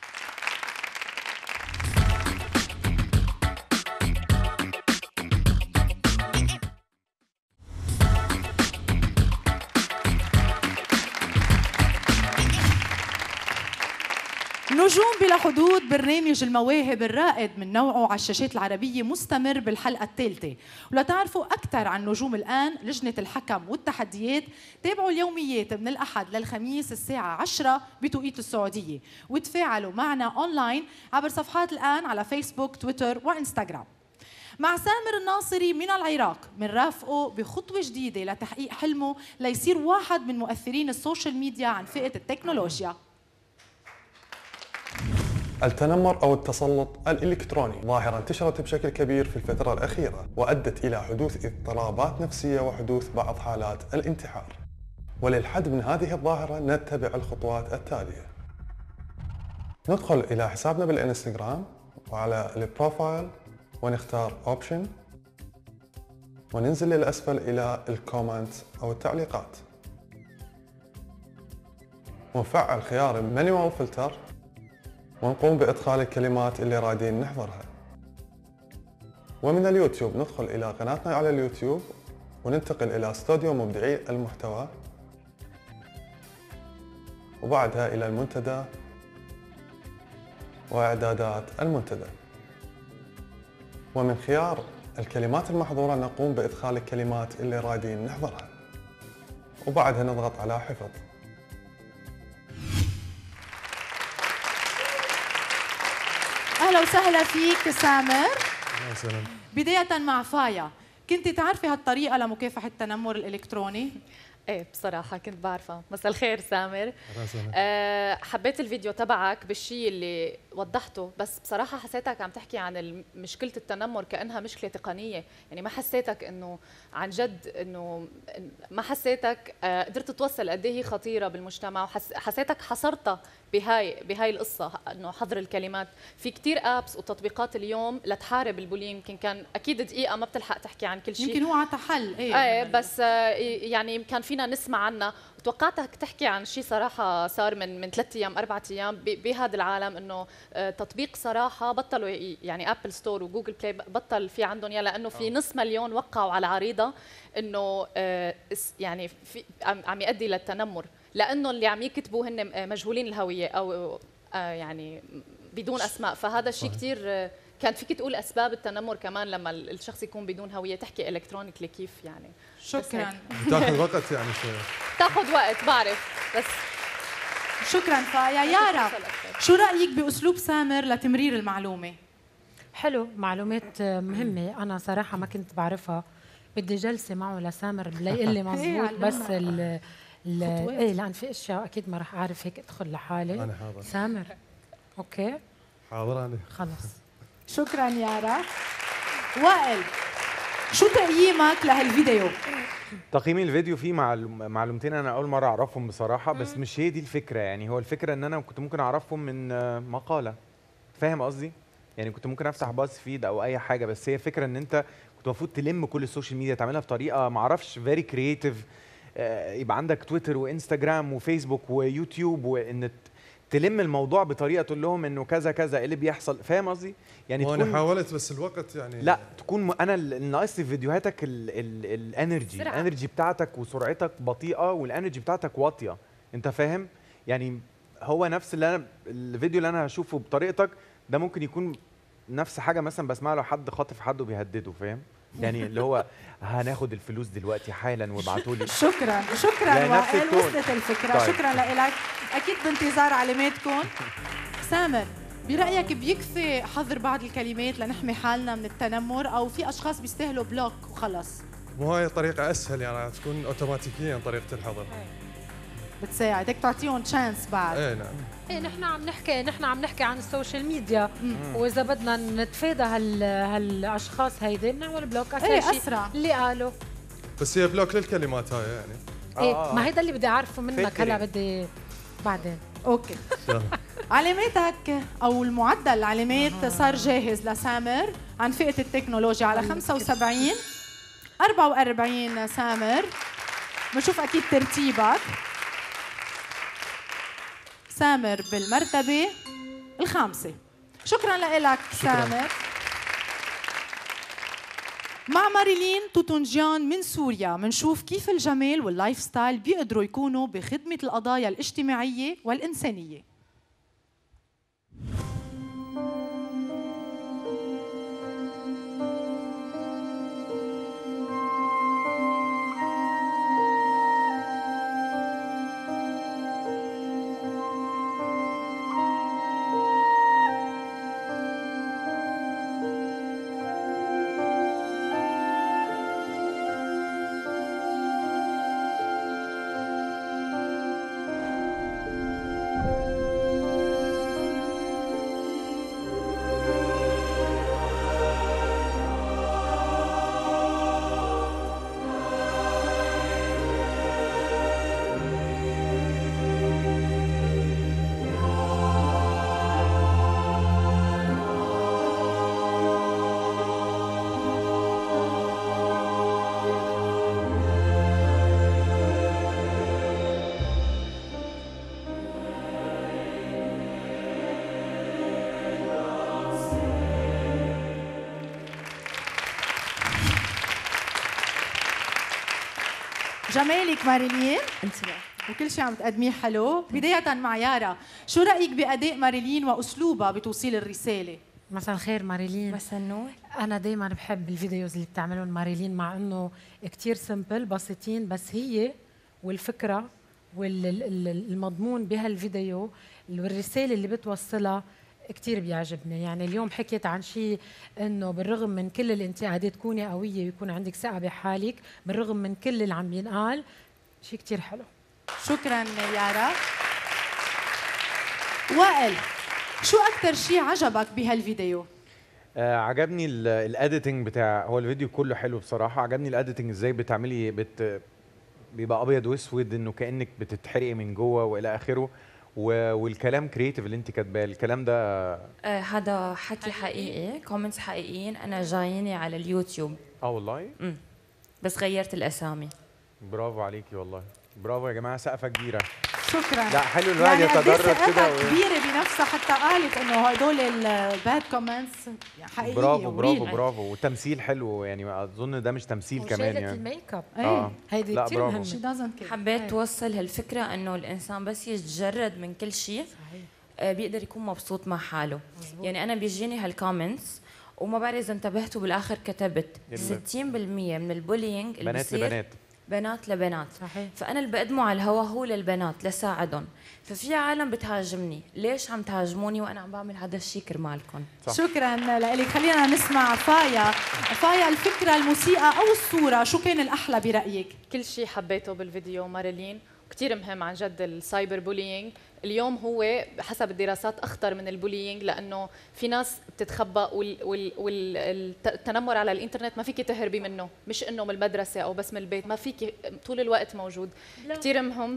نجوم بلا حدود، برنامج المواهب الرائد من نوعه على الشاشات العربية مستمر بالحلقة الثالثة. ولتعرفوا أكثر عن نجوم الآن، لجنة الحكم والتحديات، تابعوا اليوميات من الأحد للخميس الساعة 10 بتوقيت السعودية، وتفاعلوا معنا أونلاين عبر صفحات الآن على فيسبوك، تويتر وإنستغرام. مع سامر الناصري من العراق بنرافقه بخطوة جديدة لتحقيق حلمه ليصير واحد من مؤثرين السوشيال ميديا عن فئة التكنولوجيا. التنمر أو التسلط الإلكتروني ظاهرة انتشرت بشكل كبير في الفترة الأخيرة، وأدت إلى حدوث اضطرابات نفسية وحدوث بعض حالات الانتحار. وللحد من هذه الظاهرة نتبع الخطوات التالية. ندخل إلى حسابنا بالإنستغرام وعلى البروفايل ونختار اوبشن وننزل للأسفل إلى الكومنت أو التعليقات ونفعل خيار المانيوال فلتر ونقوم بإدخال الكلمات اللي رادين نحضرها. ومن اليوتيوب ندخل إلى قناتنا على اليوتيوب وننتقل إلى استوديو مبدعي المحتوى وبعدها إلى المنتدى وإعدادات المنتدى. ومن خيار الكلمات المحظورة نقوم بإدخال الكلمات اللي رادين نحضرها وبعدها نضغط على حفظ. أهلا وسهلا فيك سامر. أهلا وسهلا. بداية مع فايا، كنت تعرفي هالطريقة لمكافحة التنمر الإلكتروني؟ ايه بصراحة كنت بعرفها. مساء الخير سامر. حبيت الفيديو تبعك بالشيء اللي وضحته، بس بصراحة حسيتك عم تحكي عن مشكلة التنمر كأنها مشكلة تقنية، يعني ما حسيتك انه عن جد انه ما حسيتك قدرت توصل قد ايه هي خطيرة بالمجتمع، وحسيتك حصرتها بهاي القصة، انه حظر الكلمات. في كتير ابس وتطبيقات اليوم لتحارب البولينج، يمكن كان اكيد دقيقة ما بتلحق تحكي عن كل شيء، يمكن هو عطى حل. ايه بس يعني كان فينا نسمع عنها. توقعتك تحكي عن شيء صراحة صار من 3 أيام 4 أيام بهذا العالم، إنه تطبيق صراحة بطلوا، يعني أبل ستور وجوجل بلاي بطل في عندهم إياه، لأنه في نص مليون وقعوا على عريضة إنه يعني عم يؤدي للتنمر، لأنه اللي عم يكتبوا هن مجهولين الهوية أو يعني بدون أسماء. فهذا الشيء كتير كان فيك تقول أسباب التنمر كمان لما الشخص يكون بدون هوية، تحكي إلكترونيكلي كيف يعني. شكرا. تاخذ وقت يعني شوية. تاخذ وقت بعرف، بس شكرا فايا. يارا، شو رأيك بأسلوب سامر لتمرير المعلومة؟ حلو، معلومات مهمة، أنا صراحة ما كنت بعرفها، بدي جلسة معه لسامر ليقول لي مضبوط. بس ايه لأن في أشياء أكيد ما راح أعرف هيك أدخل لحالي. أنا حاضر. سامر أوكي حاضر أنا خلص. شكرا يارا. وائل، شو تقييمك لهالفيديو؟ تقييمي الفيديو فيه معلومتين انا اول مره اعرفهم بصراحه، بس مش هي دي الفكره. يعني هو الفكره ان انا كنت ممكن اعرفهم من مقاله، فاهم قصدي؟ يعني كنت ممكن افتح باز فيد او اي حاجه، بس هي الفكره ان انت كنت المفروض تلم كل السوشيال ميديا، تعملها بطريقه ما اعرفش فيري كرييتيف، يبقى عندك تويتر وانستجرام وفيسبوك ويوتيوب، وان تلم الموضوع بطريقه تقول لهم انه كذا كذا ايه اللي بيحصل، فاهم قصدي؟ يعني وانا حاولت بس الوقت يعني لا تكون انا ناقصني في فيديوهاتك الانرجي بتاعتك وسرعتك بطيئه والانرجي بتاعتك واطيه، انت فاهم؟ يعني هو نفس الفيديو اللي انا هشوفه بطريقتك ده ممكن يكون نفس حاجه مثلا بسمع له حد خاطف حد وبيهدده، فاهم؟ يعني اللي هو هناخد الفلوس دلوقتي حالا وابعتوا لي. شكرا يعني وائل، وصلت الفكره. طيب. شكرا لك، اكيد بانتظار علاماتكم. سامر، برايك بيكفي حظر بعض الكلمات لنحمي حالنا من التنمر، او في اشخاص بيستاهلوا بلوك وخلص؟ مو هاي طريقه اسهل، يعني تكون اوتوماتيكيا طريقه الحظر بتساعد، بدك تعطيهم تشانس بعد. ايه نعم. ايه نحن عم نحكي عن السوشيال ميديا، واذا بدنا نتفادى هالاشخاص هيدي بنعمل بلوك. ايه اسرع اللي قالوا، بس هي بلوك للكلمات هاي يعني. ايه ما هيدا اللي بدي اعرفه منك هلا، بدي بعدين. اوكي. علاماتك او المعدل العلامات صار جاهز لسامر عن فئه التكنولوجيا على 75 44. سامر، بنشوف اكيد ترتيبك. سامر بالمرتبه الخامسه. شكرا لك سامر. مع ماريلين توتونجيان من سوريا منشوف كيف الجمال واللايف ستايل بيقدروا يكونوا بخدمة القضايا الاجتماعية والإنسانية. جمالك ماريلين. انت وكل شيء عم تقدميه حلو. بداية مع يارا، شو رأيك بأداء ماريلين وأسلوبها بتوصيل الرسالة؟ مساء الخير ماريلين. مساء النور. أنا دايما بحب الفيديوز اللي بتعملهم ماريلين، مع إنه كتير سمبل بسيطين، بس هي والفكرة والمضمون بهالفيديو والرسالة اللي بتوصلها كتير بيعجبني. يعني اليوم حكيت عن شيء إنه بالرغم من كل الانتقادات كوني قوية ويكون عندك ثقة بحالك بالرغم من كل اللي عم ينقال، شيء كتير حلو. شكرا يارا. وائل، شو أكثر شيء عجبك بهالفيديو؟ عجبني الاديتنج بتاع، هو الفيديو كله حلو بصراحه. عجبني الاديتنج ازاي بتعملي بيبقى ابيض واسود، انه كانك بتتحرقي من جوه والى اخره، والكلام كرييتيف اللي انت كاتباه. الكلام ده هذا حكي حقيقي، كومنتس حقيقيين انا جاييني على اليوتيوب. والله بس غيرت الاسامي. برافو عليكي والله، برافو يا جماعه، سقفه كبيره. شكرا. لا حلو الواحد يتدرب كده كبيره بنفسها، حتى قالت انه هدول الباد كومنتس حقيقيه. برافو برافو برافو، والتمثيل حلو يعني، اظن ده مش تمثيل كمان يعني. الميك اب هيدي كثير مهمه. حبيت توصل هالفكره انه الانسان بس يتجرد من كل شيء بيقدر يكون مبسوط مع حاله. يعني انا بيجيني هالكومنتس وما بعرف اذا انتبهتوا بالاخر كتبت 60% من البولينج اللي بنات لبنات، بنات لبنات. صحيح. فانا اللي بقدمه على الهوا هو للبنات لساعدهم. ففي عالم بتهاجمني، ليش عم تهاجموني وانا عم بعمل هذا الشيء كرمالكم؟ شكرا لك. خلينا نسمع فايا. فايا، الفكره، الموسيقى او الصوره، شو كان الاحلى برايك؟ كل شيء حبيته بالفيديو ماريلين، كثير مهم عن جد السايبر بولينج. اليوم هو حسب الدراسات اخطر من البولينج، لانه في ناس بتتخبى، والتنمر على الانترنت ما فيك تهربي منه، مش انه من المدرسه او بس من البيت، ما فيك، طول الوقت موجود. كثير مهم.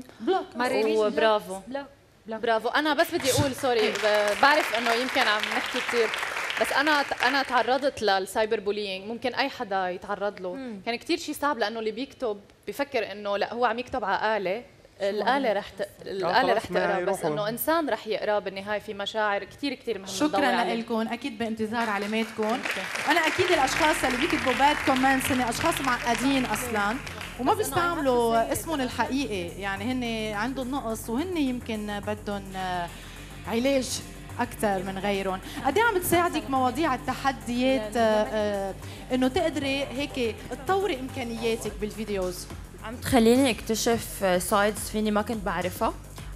وبرافو برافو. انا بس بدي اقول سوري، بعرف انه يمكن عم نحكي كثير، بس انا تعرضت للسايبر بولينج، ممكن اي حدا يتعرض له. كان كثير شيء صعب، لانه اللي بيكتب بفكر انه لا هو عم يكتب على آلة، الآلة رح تقرا، بس انه انسان رح يقرا بالنهايه. في مشاعر كثير كثير مهمه. شكرا لكم، اكيد بانتظار علاماتكم. انا اكيد الاشخاص اللي بيكتبوا باد كومنتس هن اشخاص معقدين اصلا وما بيستعملوا اسمهم الحقيقي، يعني هن عندهم نقص وهن يمكن بدهم علاج اكثر من غيرهم. قد ايه عم تساعدك مواضيع التحديات انه تقدري هيك تطوري امكانياتك بالفيديوز؟ عم تخليني اكتشف سايدز فيني ما كنت بعرفها،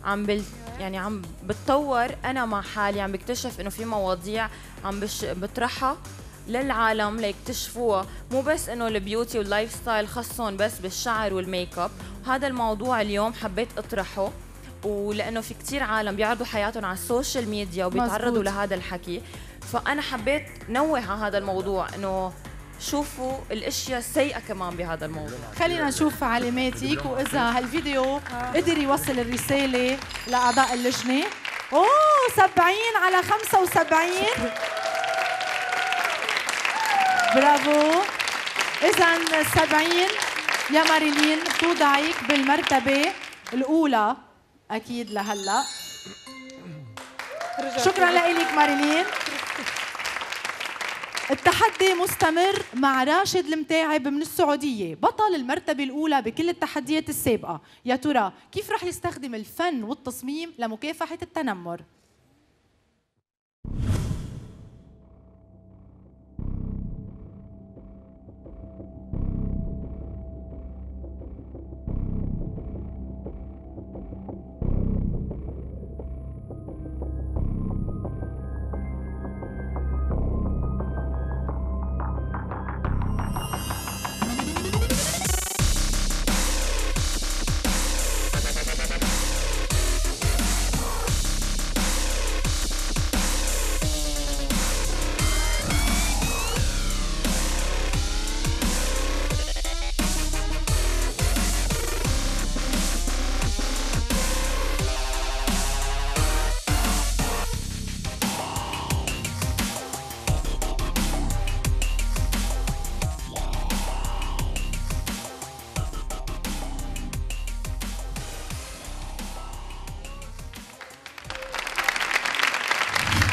يعني عم بتطور انا مع حالي، عم بكتشف انه في مواضيع عم بطرحها للعالم ليكتشفوها، مو بس انه البيوتي واللايف ستايل خصهم بس بالشعر والميك اب. وهذا الموضوع اليوم حبيت اطرحه، ولانه في كثير عالم بيعرضوا حياتهم على السوشيال ميديا وبيتعرضوا لهذا الحكي، فانا حبيت نوه على هذا الموضوع، انه شوفوا الاشياء السيئه كمان بهذا الموضوع. خلينا نشوف علاماتك، واذا هالفيديو قدر يوصل الرساله لاعضاء اللجنه. 70 على 75. برافو. اذا 70 يا ماريلين توضعك بالمرتبه الاولى اكيد لهلا. شكرا لك ماريلين. التحدي مستمر مع راشد المتاعب من السعودية، بطل المرتبة الأولى بكل التحديات السابقة. يا ترى كيف رح يستخدم الفن والتصميم لمكافحة التنمر؟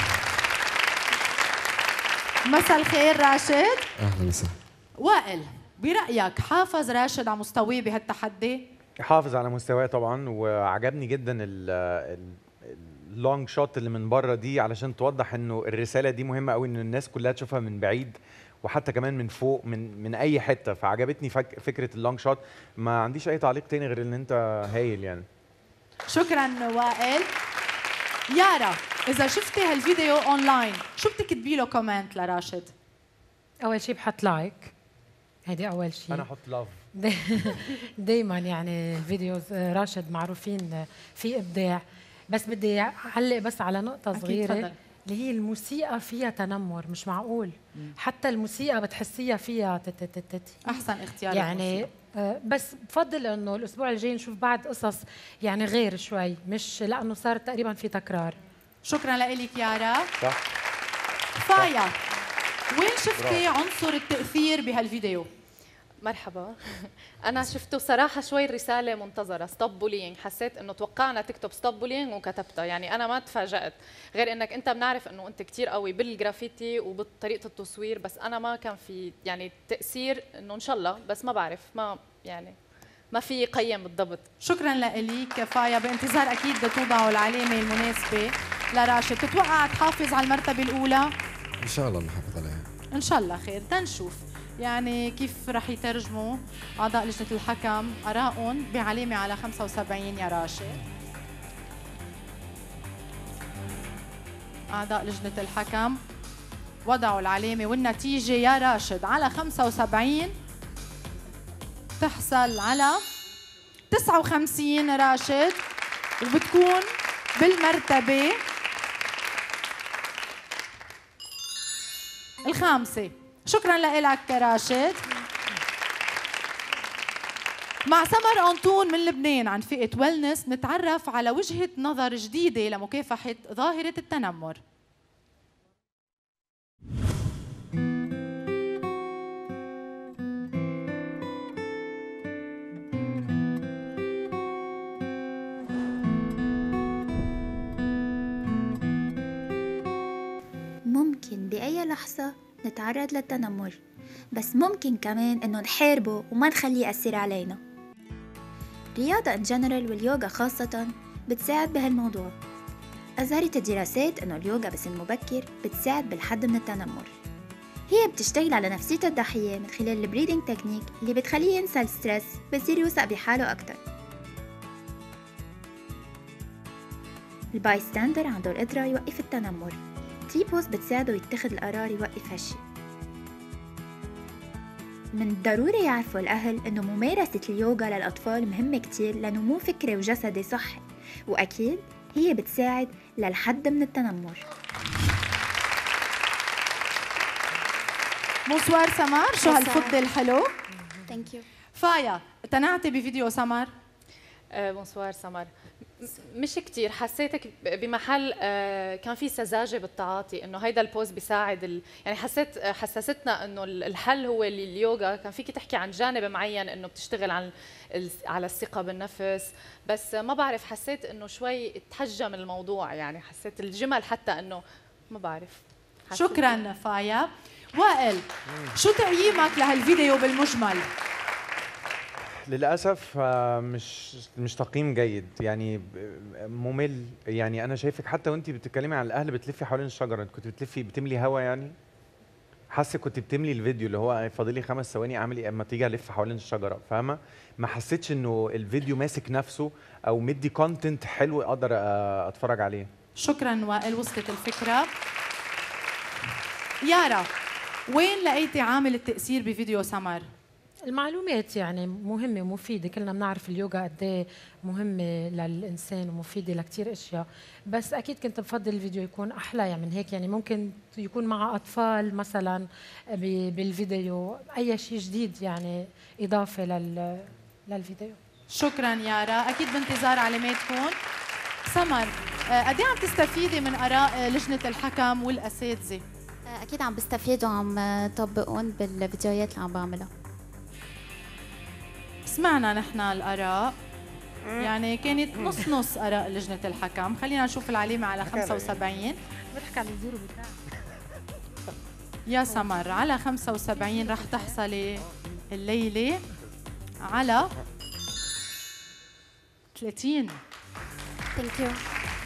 مساء الخير راشد. اهلا وسهلا. وائل، برأيك حافظ راشد على مستواه بهالتحدي؟ حافظ على مستواه طبعا، وعجبني جدا اللونج شوت اللي من بره دي علشان توضح انه الرساله دي مهمه قوي ان الناس كلها تشوفها من بعيد وحتى كمان من فوق من اي حته. فعجبتني فكره اللونج شوت. ما عنديش اي تعليق تاني غير ان انت هايل يعني. شكرا وائل. يارا، اذا شفتي هالفيديو اونلاين شو بتكتبي له كومنت لراشد؟ اول شيء بحط لايك، هيدي اول شيء. انا احط لاف. دايما يعني الفيديوز راشد معروفين في ابداع، بس بدي اعلق بس على نقطه صغيره اللي هي الموسيقى فيها تنمر. مش معقول حتى الموسيقى بتحسيها فيها احسن اختيار يعني. بس بفضل انه الاسبوع الجاي نشوف بعد قصص يعني غير شوي، مش لانه صار تقريبا في تكرار. شكرا لك يارا. صح. فايا، وين شفتي عنصر التأثير بهالفيديو؟ مرحبا. انا شفته صراحه شوي الرساله منتظره، ستوب بولينج. حسيت انه توقعنا تكتب ستوب بولينج وكتبتها، يعني انا ما تفاجأت، غير انك انت بنعرف انه انت كثير قوي بالجرافيتي وبطريقه التصوير، بس انا ما كان في يعني تأثير انه ان شاء الله، بس ما بعرف، ما يعني ما في قيم بالضبط. شكرا لك فايا، بانتظار اكيد توضعوا العلامه المناسبه لراشد. تتوقع تحافظ على المرتبه الاولى؟ ان شاء الله بنحافظ عليها ان شاء الله خير. تنشوف يعني كيف رح يترجموا اعضاء لجنه الحكم ارائهم بعلامه على 75 يا راشد. اعضاء لجنه الحكم وضعوا العلامه والنتيجه يا راشد على 75 تحصل على 59 راشد، وبتكون بالمرتبه الخامسه. شكرا لك راشد. مع سمر أنطون من لبنان عن فئة ويلنس نتعرف على وجهة نظر جديدة لمكافحة ظاهرة التنمر. ممكن بأي لحظة نتعرض للتنمر، بس ممكن كمان إنه نحاربه وما نخليه يأثر علينا. الرياضة إن جنرال واليوغا خاصة بتساعد بهالموضوع. أظهرت الدراسات إنه اليوغا بسن مبكر بتساعد بالحد من التنمر. هي بتشتغل على نفسية الضحية من خلال البريدنج تكنيك اللي بتخليه ينسى الستريس، بصير يوثق بحاله أكتر. الباي ستاندر عنده القدرة يوقف التنمر. تريبوس بتساعده يتخذ القرار يوقف هالشي. من الضروري يعرفوا الأهل إنه ممارسة اليوغا للأطفال مهمة كتير لنمو فكري وجسدي صحي، وأكيد هي بتساعد للحد من التنمر. بونسوار سمر، شو هالفضة الحلو؟ ثانك يو. فايا، اقتنعتي بفيديو سمر؟ بونسوار سمر. مش كتير، حسيتك بمحل كان في سذاجه بالتعاطي، انه هيدا البوز بيساعد يعني حسستنا انه الحل هو اليوغا. كان فيك تحكي عن جانب معين انه بتشتغل على الثقه بالنفس، بس ما بعرف، حسيت انه شوي تحجم الموضوع، يعني حسيت الجمل حتى انه ما بعرف. شكرا فايا. وائل، شو تقييمك لهالفيديو بالمجمل؟ للاسف مش تقييم جيد، يعني ممل. يعني انا شايفك حتى وانت بتتكلمي عن الاهل بتلفي حوالين الشجره، انت كنت بتلفي بتملي هوا، يعني حاسه كنت بتملي الفيديو اللي هو فاضلي 5 ثواني اعمل ايه اما تيجي الف حوالين الشجره، فاهمه؟ ما حسيتش انه الفيديو ماسك نفسه او مدي كونتنت حلو اقدر اتفرج عليه. شكرا وائل، وصلت الفكره. يارا، وين لقيتي عامل التأثير بفيديو سمر؟ المعلومات يعني مهمة ومفيدة، كلنا بنعرف اليوغا قد ايه مهمة للإنسان ومفيدة لكتير أشياء، بس أكيد كنت بفضل الفيديو يكون أحلى يعني من هيك، يعني ممكن يكون مع أطفال مثلا بالفيديو، أي شيء جديد يعني إضافة للفيديو. شكرا يارا، أكيد بانتظار علاماتكم. سمر، قد ايه عم تستفيدي من آراء لجنة الحكم والأساتذة؟ أكيد عم بستفيد وعم طبقهم بالفيديوهات اللي عم بعملها. سمعنا نحن الآراء، يعني كانت نص نص آراء لجنة الحكم. خلينا نشوف العلامة على 75. بضحك على الزيرو بتاعك يا سمر، على 75 رح تحصلي الليلة على 30. ثانك يو.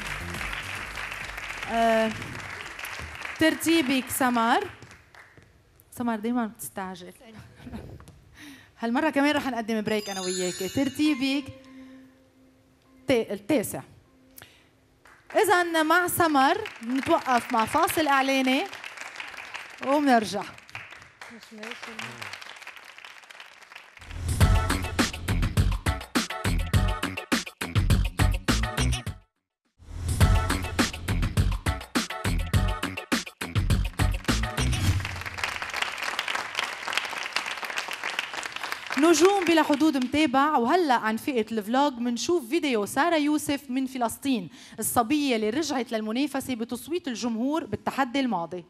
ترتيبك سمر. سمر دايما بتستعجل. هالمرة كمان رح نقدم بريك أنا وياكي. ترتيبك التاسع. إذا مع سمر بنتوقف مع فاصل إعلاني وبنرجع. نجوم بلا حدود متابع، وهلا عن فئة الفلوج منشوف فيديو سارة يوسف من فلسطين، الصبية اللي رجعت للمنافسة بتصويت الجمهور بالتحدي الماضي.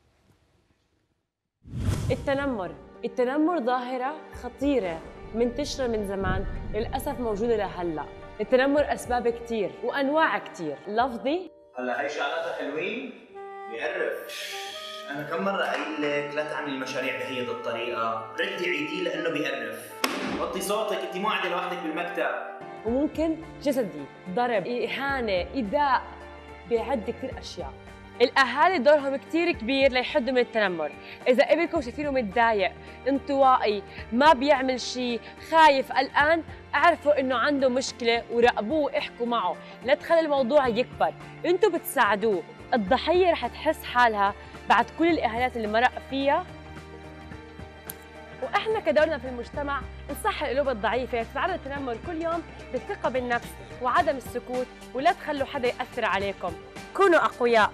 التنمر ظاهرة خطيرة منتشرة من زمان، للأسف موجودة لهلا. التنمر أسباب كتير وأنواع كتير. لفظي هلا هي شغلاتها حلوين بيقرف. أنا كم مرة قايل لك لا تعملي المشاريع بهي الطريقة، ردي عيديه لأنه بيقرف. وطي صوتك، أنت مو قاعدة لوحدك بالمكتب. وممكن جسدي، ضرب، إهانة، إيذاء، بيعد كتير أشياء. الأهالي دورهم كتير كبير ليحدوا من التنمر. إذا ابنكم شايفينه متضايق، انطوائي، ما بيعمل شيء، خايف، قلقان، اعرفوا إنه عنده مشكلة وراقبوه واحكوا معه، لا تخلي الموضوع يكبر، أنتوا بتساعدوه. الضحية رح تحس حالها بعد كل الإهانات اللي مرق فيها. وإحنا كدورنا في المجتمع نصحي القلوب الضعيفة تتعرض للتنمر كل يوم بالثقة بالنفس وعدم السكوت، ولا تخلوا حدا يأثر عليكم. كونوا أقوياء.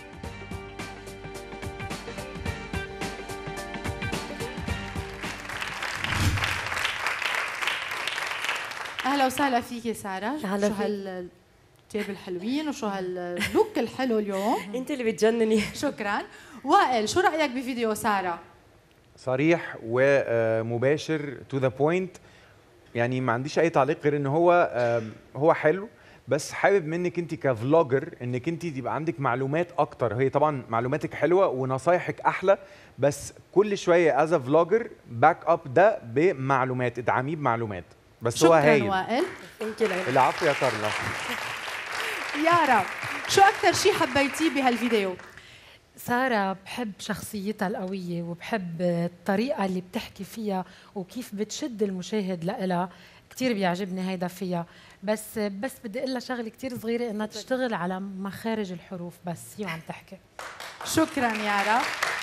أهلا وسهلا فيكي سارة. شو هالتياب الحلوين وشو هاللوك الحلو اليوم. أنت اللي بتجنني. شكرا. وائل، شو رأيك بفيديو سارة؟ صريح ومباشر تو ذا بوينت، يعني ما عنديش اي تعليق غير ان هو حلو، بس حابب منك انت كفلوجر انك انت تبقى عندك معلومات اكتر. هي طبعا معلوماتك حلوه ونصايحك احلى، بس كل شويه از فلوجر باك اب ده بمعلومات، ادعميه بمعلومات. بس هو هايل. شكرا وائل. العفو يا كارلا. يارا، شو اكثر شيء حبيتيه بهالفيديو؟ سارة بحب شخصيتها القوية، وبحب الطريقة اللي بتحكي فيها وكيف بتشد المشاهد لإلها. كتير بيعجبني هيدا فيها. بس بدي اقول لها شغله كثير صغيره، انها تشتغل على مخارج الحروف بس هي وعم تحكي. شكرا يارا.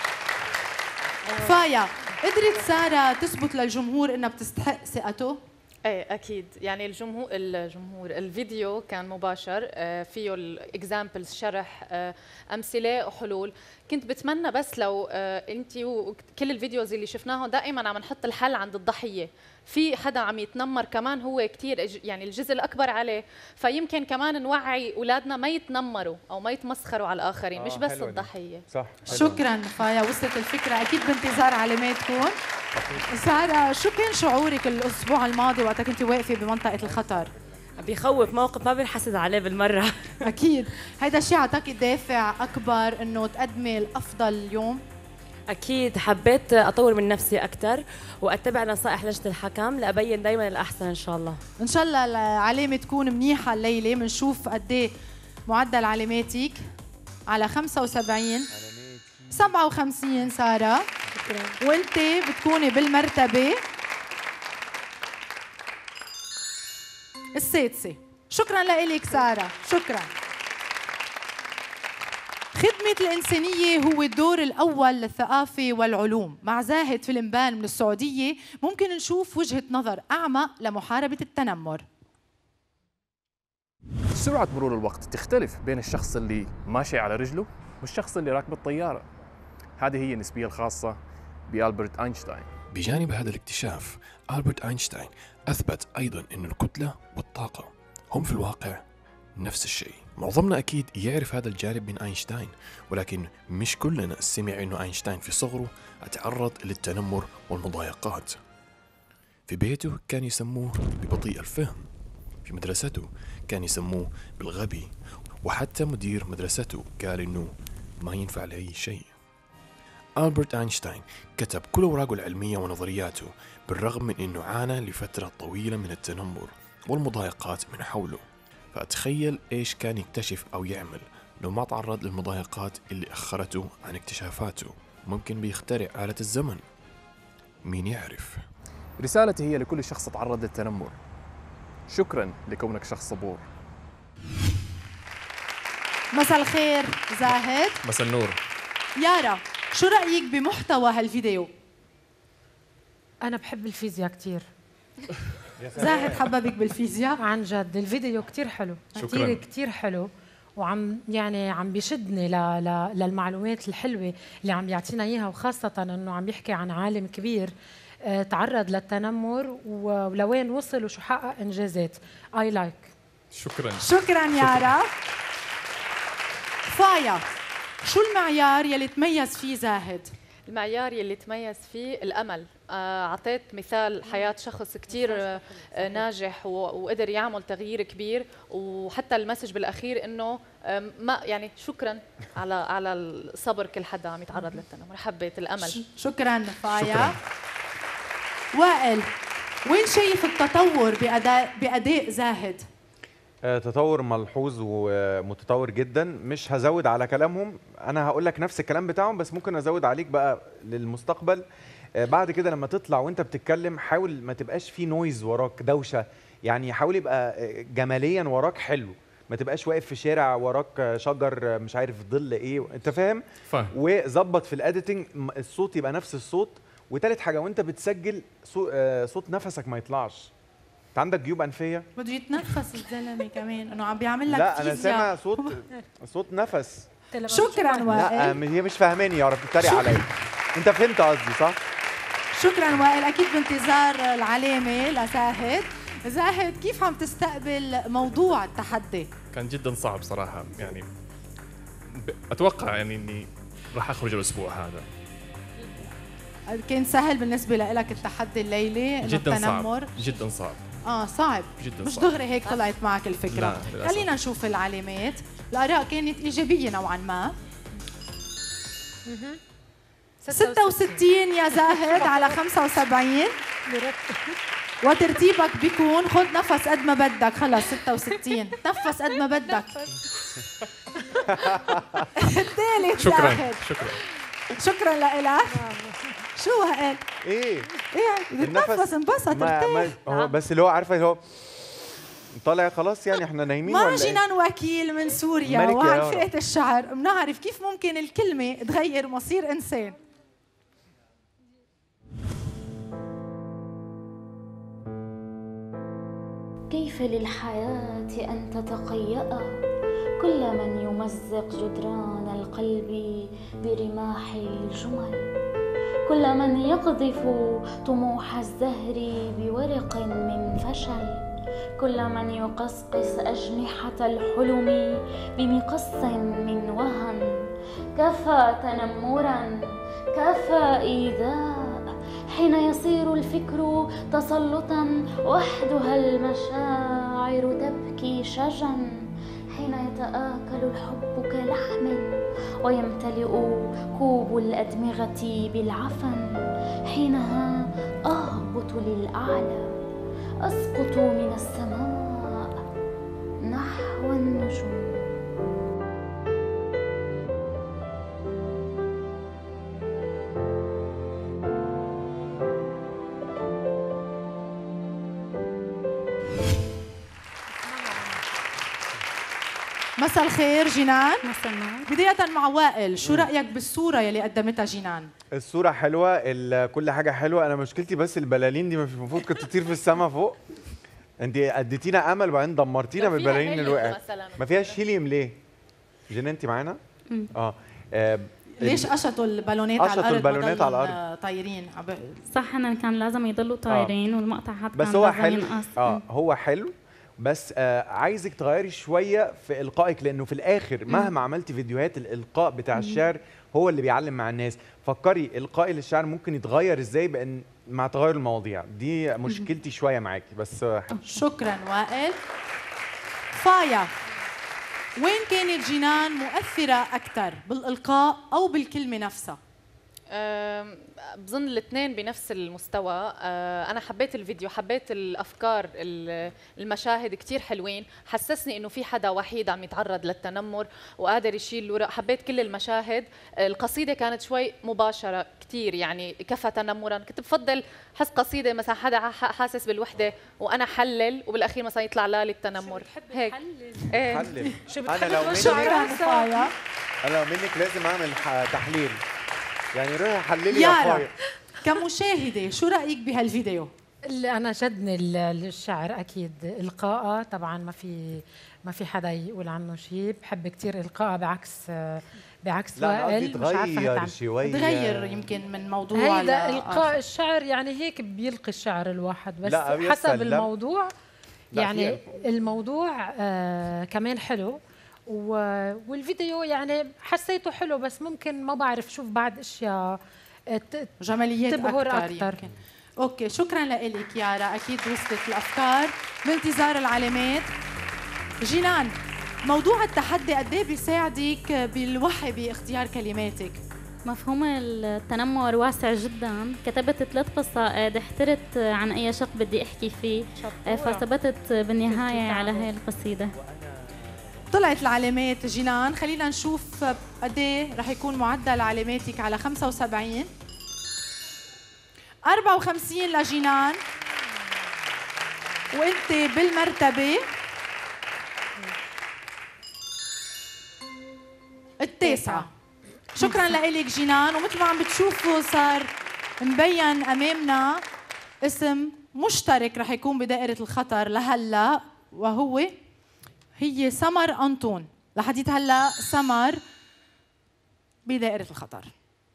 فايا، قدرت سارة تثبت للجمهور انها بتستحق ثقته؟ ايه اكيد، يعني الجمهور الفيديو كان مباشر، فيه الاكزامبلز، شرح، امثله وحلول. كنت بتمنى بس لو انت وكل الفيديوز اللي شفناهم دائما عم نحط الحل عند الضحيه. في حدا عم يتنمر كمان هو كثير، يعني الجزء الاكبر عليه، فيمكن كمان نوعي اولادنا ما يتنمروا او ما يتمسخروا على الاخرين، مش بس الضحيه. صح. شكرا فايا، وصلت الفكره. اكيد بانتظار علاماتكم. سارة، شو كان شعورك الاسبوع الماضي وقت كنت واقفه بمنطقه الخطر؟ بيخوف، موقف ما بنحسد عليه بالمره. اكيد. هيدا الشيء اعطاكي دافع اكبر انه تقدمي الافضل اليوم؟ اكيد، حبيت اطور من نفسي اكثر واتبع نصائح لجنه الحكم لابين دائما الاحسن ان شاء الله. ان شاء الله العلامه تكون منيحه الليله. بنشوف قد ايه معدل علاماتك على 75 57 ساره، وانت بتكوني بالمرتبه السادسه. شكرا لك ساره. شكرا. خدمة الإنسانية هو الدور الأول للثقافة والعلوم. مع زاهد فيلمبان من السعودية ممكن نشوف وجهة نظر أعمق لمحاربة التنمر. سرعة مرور الوقت تختلف بين الشخص اللي ماشي على رجله والشخص اللي راكب الطيارة. هذه هي النسبية الخاصة بألبرت أينشتاين. بجانب هذا الاكتشاف، ألبرت أينشتاين أثبت أيضاً أن الكتلة والطاقة هم في الواقع نفس الشيء. معظمنا أكيد يعرف هذا الجانب من أينشتاين، ولكن مش كلنا سمع أنه أينشتاين في صغره تعرض للتنمر والمضايقات. في بيته كان يسموه ببطيء الفهم، في مدرسته كان يسموه بالغبي، وحتى مدير مدرسته قال أنه ما ينفع لأي شيء. ألبرت أينشتاين كتب كل أوراقه العلمية ونظرياته بالرغم من أنه عانى لفترة طويلة من التنمر والمضايقات من حوله. فأتخيل إيش كان يكتشف أو يعمل لو ما تعرض للمضايقات اللي أخرته عن اكتشافاته. ممكن بيخترع آلة الزمن، مين يعرف. رسالتي هي لكل شخص تعرض للتنمر: شكرا لكونك شخص صبور. مساء الخير زاهد. مساء النور. يارا، شو رأيك بمحتوى هالفيديو؟ أنا بحب الفيزياء كتير. زاهد حببك بالفيزياء؟ عن جد الفيديو كتير حلو، شكراً. كتير حلو، وعم يعني عم بيشدني للمعلومات الحلوة اللي عم يعطينا إياها، وخاصة إنه عم يحكي عن عالم كبير تعرض للتنمر ولوين وصل وشو حقق إنجازات. I like. شكراً يارا. فايا، شو المعيار يلي تميز فيه زاهد؟ المعيار يلي تميز فيه الأمل. أعطيت مثال حياة شخص كتير ناجح وقدر يعمل تغيير كبير، وحتى المسج بالأخير إنه ما يعني شكراً على الصبر. كل حدا عم يتعرض للتنمر. حبيت الأمل. شكراً فايا. وائل، وين شايف التطور بأداء زاهد؟ تطور ملحوظ ومتطور جدا. مش هزود على كلامهم، انا هقول لك نفس الكلام بتاعهم بس ممكن ازود عليك بقى للمستقبل. بعد كده لما تطلع وانت بتتكلم حاول ما تبقاش في نويز وراك، دوشه. يعني حاول يبقى جماليا وراك حلو، ما تبقاش واقف في شارع وراك شجر مش عارف ظل ايه، انت فاهم؟ وظبط في الاديتنج الصوت يبقى نفس الصوت. وثالث حاجه وانت بتسجل صوت نفسك ما يطلعش. انت عندك جيوب انفيه؟ بده يتنفس الزلمه كمان، انه عم بيعمل لك لا انا سامع صوت نفس. شكرا وائل. لا هي مش فاهماني يا رب، بتتريق عليا. انت فهمت قصدي صح؟ شكرا وائل. اكيد بانتظار العلامه لزاهد. زاهد، كيف عم تستقبل موضوع التحدي؟ كان جدا صعب صراحة، يعني أتوقع يعني إني راح أخرج الأسبوع هذا. كان سهل بالنسبة لك التحدي الليلي؟ جدا التنمر؟ صعب، جدا صعب. صعب جدا مش صعب. دغري هيك طلعت معك الفكرة. لا للأسف. خلينا نشوف العلامات. الآراء كانت إيجابية نوعا ما. 66 يا زاهد على 75. وترتيبك بيكون خذ نفس قد ما بدك. خلص 66 تنفس قد ما بدك. الثالث شكرا. شكرا لك. شو وائل؟ ايه بتنفس انبسط ارتاح. هو بس اللي هو عارفه اللي هو طالع خلاص، يعني احنا نايمين ولا ما جينا وكيل من سوريا وعن فئة الشعر بنعرف كيف ممكن الكلمة تغير مصير إنسان. كيف للحياة أن تتقيأ كل من يمزق جدران القلب برماح الجمل، كل من يقذف طموح الزهر بورق من فشل، كل من يقصقص أجنحة الحلم بمقص من وهن. كفى تنمرا، كفى إيذاء، حين يصير الفكر تسلطا وحدها المشاعر تبكي شجا، حين يتآكل الحب كلحم ويمتلئ كوب الأدمغة بالعفن، حينها أهبط للأعلى، أسقط من السماء نحو النجوم. مساء الخير جينان. مساء النور. بداية مع وائل، شو رأيك بالصورة يلي قدمتها جينان؟ الصورة حلوة، كل حاجة حلوة. أنا مشكلتي بس البلالين دي المفروض كنت تطير في السما فوق. أنت اديتينا أمل وبعدين دمرتينا بالبلالين اللي وقعت. ما فيهاش هيليوم ليه؟ جينان أنت معانا؟ ليش قشطوا البالونات على الأرض؟ البالونات على الأرض طايرين. صح، أنا كان لازم يضلوا طايرين والمقطع حتى بس كان هو لازم حلو. ينقص. هو حلو بس عايزك تغيري شويه في القائك، لانه في الاخر مهما عملتي فيديوهات الالقاء بتاع الشعر هو اللي بيعلم مع الناس. فكري القائي للشعر ممكن يتغير ازاي بان مع تغير المواضيع. دي مشكلتي شويه معاكي بس. شكرا وائل. فايا، وين كانت جينان مؤثره اكثر، بالالقاء او بالكلمه نفسها؟ بظن الاثنين بنفس المستوى. انا حبيت الفيديو، حبيت الافكار، المشاهد كثير حلوين، حسسني انه في حدا وحيد عم يتعرض للتنمر وقادر يشيل الورق. حبيت كل المشاهد. القصيده كانت شوي مباشره كثير، يعني كفى تنمرا. كنت بفضل حس قصيده مثلا حدا حاسس بالوحده وانا حلل وبالاخير مثلا يطلع لي التنمر هيك. ايه شو انا لو منك انا لو منك لازم اعمل تحليل، يعني روحي حللي يا يا فايا. كمشاهده شو رايك بهالفيديو؟ اللي انا شدني الشعر اكيد، القاءه طبعا ما في حدا يقول عنه شيء. بحب كثير القاءه بعكس وائل. مش عارفه شويه تغير يمكن من موضوع هيدا القاء الشعر، يعني هيك بيلقي الشعر الواحد بس حسب الموضوع. يعني الموضوع كمان حلو والفيديو يعني حسيته حلو، بس ممكن ما بعرف شوف بعد اشياء جماليات تبهر اكثر يمكن. اوكي شكرا لك يارا، اكيد وصلت الافكار. بانتظار العلامات. جينان، موضوع التحدي قد ايه بيساعدك بالوحي باختيار كلماتك؟ مفهوم التنمر واسع جدا. كتبت 3 قصائد، احترت عن اي شق بدي احكي فيه، فثبتت بالنهايه على هاي القصيده. طلعت العلامات جينان، خلينا نشوف قد ايه رح يكون معدل علاماتك على 75. 54 لجينان، وانت بالمرتبه التاسعه. شكرا لك جينان. ومثل ما عم بتشوفوا صار مبين امامنا اسم مشترك رح يكون بدائره الخطر لهلا، هي سمر أنطون. لحديت هلا سمر بدائرة الخطر.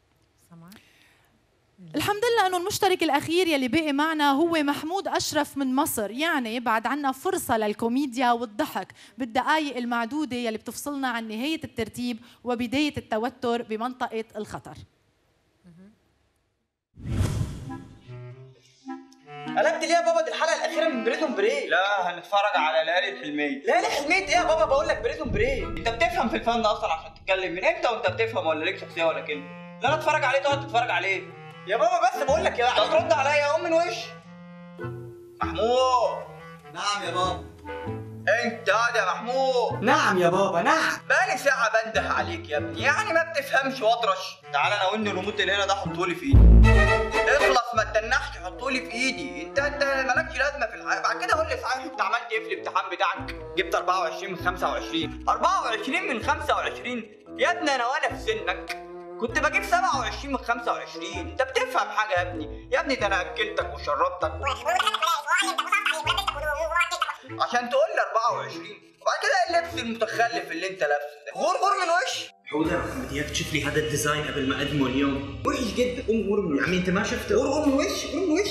الحمد لله انه المشترك الاخير يلي بقي معنا هو محمود اشرف من مصر، يعني بعد عنا فرصه للكوميديا والضحك بالدقائق المعدوده يلي بتفصلنا عن نهايه الترتيب وبدايه التوتر بمنطقه الخطر. قلبت ليه يا بابا؟ دي الحلقه الاخيره من بريزون بريك. لا هنتفرج على ليالي الحلميه. ليالي الحلميه ايه يا بابا؟ بقول لك بريزون بريك. انت بتفهم في الفن اصلا عشان تتكلم؟ من امتى وانت بتفهم ولا ليك شخصيه ولا كلمه؟ لا انا اتفرج عليه تقعد تتفرج عليه يا بابا. بس بقول لك يا ترد عليا اقوم من وش محمود. نعم يا بابا. انت يا محمود. نعم يا بابا نعم. بقالي ساعه بنده عليك يا ابني، يعني ما بتفهمش واطرش. تعالى انا واني الريموت اللي هنا ده حطولي في ايدي. اخلص ما تتنحش، حطولي في ايدي. انت مالكش لازمه في الحياه. بعد كده قول لي صحيح انت عملت ايه في الامتحان بتاعك؟ جبت 24 من 25. 24 من 25 يا ابني، انا وانا في سنك كنت بجيب 27 من 25. انت بتفهم حاجه يا ابني؟ يا ابني ده انا اكلتك وشربتك عشان تقول لي 24. وبعد كده اللبس المتخلف اللي انت لابسه ده غور من وش. حوده محمد، اياك تشوف لي هذا الديزاين قبل ما اقدمه اليوم. وحش جدا. غور من، يعني انت ما شفته؟ غور من وش.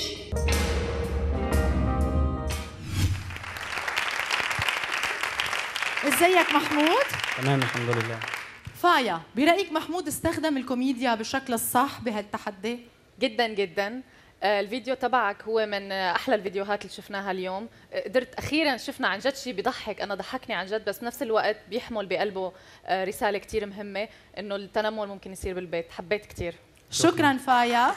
ازيك محمود؟ تمام الحمد لله. فايا، برأيك محمود استخدم الكوميديا بالشكل الصح بهالتحدي؟ جدا جدا. الفيديو تبعك هو من احلى الفيديوهات اللي شفناها اليوم. قدرت اخيرا شفنا عن جد شيء بيضحك، انا ضحكني عن جد، بس بنفس الوقت بيحمل بقلبه رساله كثير مهمه انه التنمر ممكن يصير بالبيت. حبيت كثير. شكرا فايا.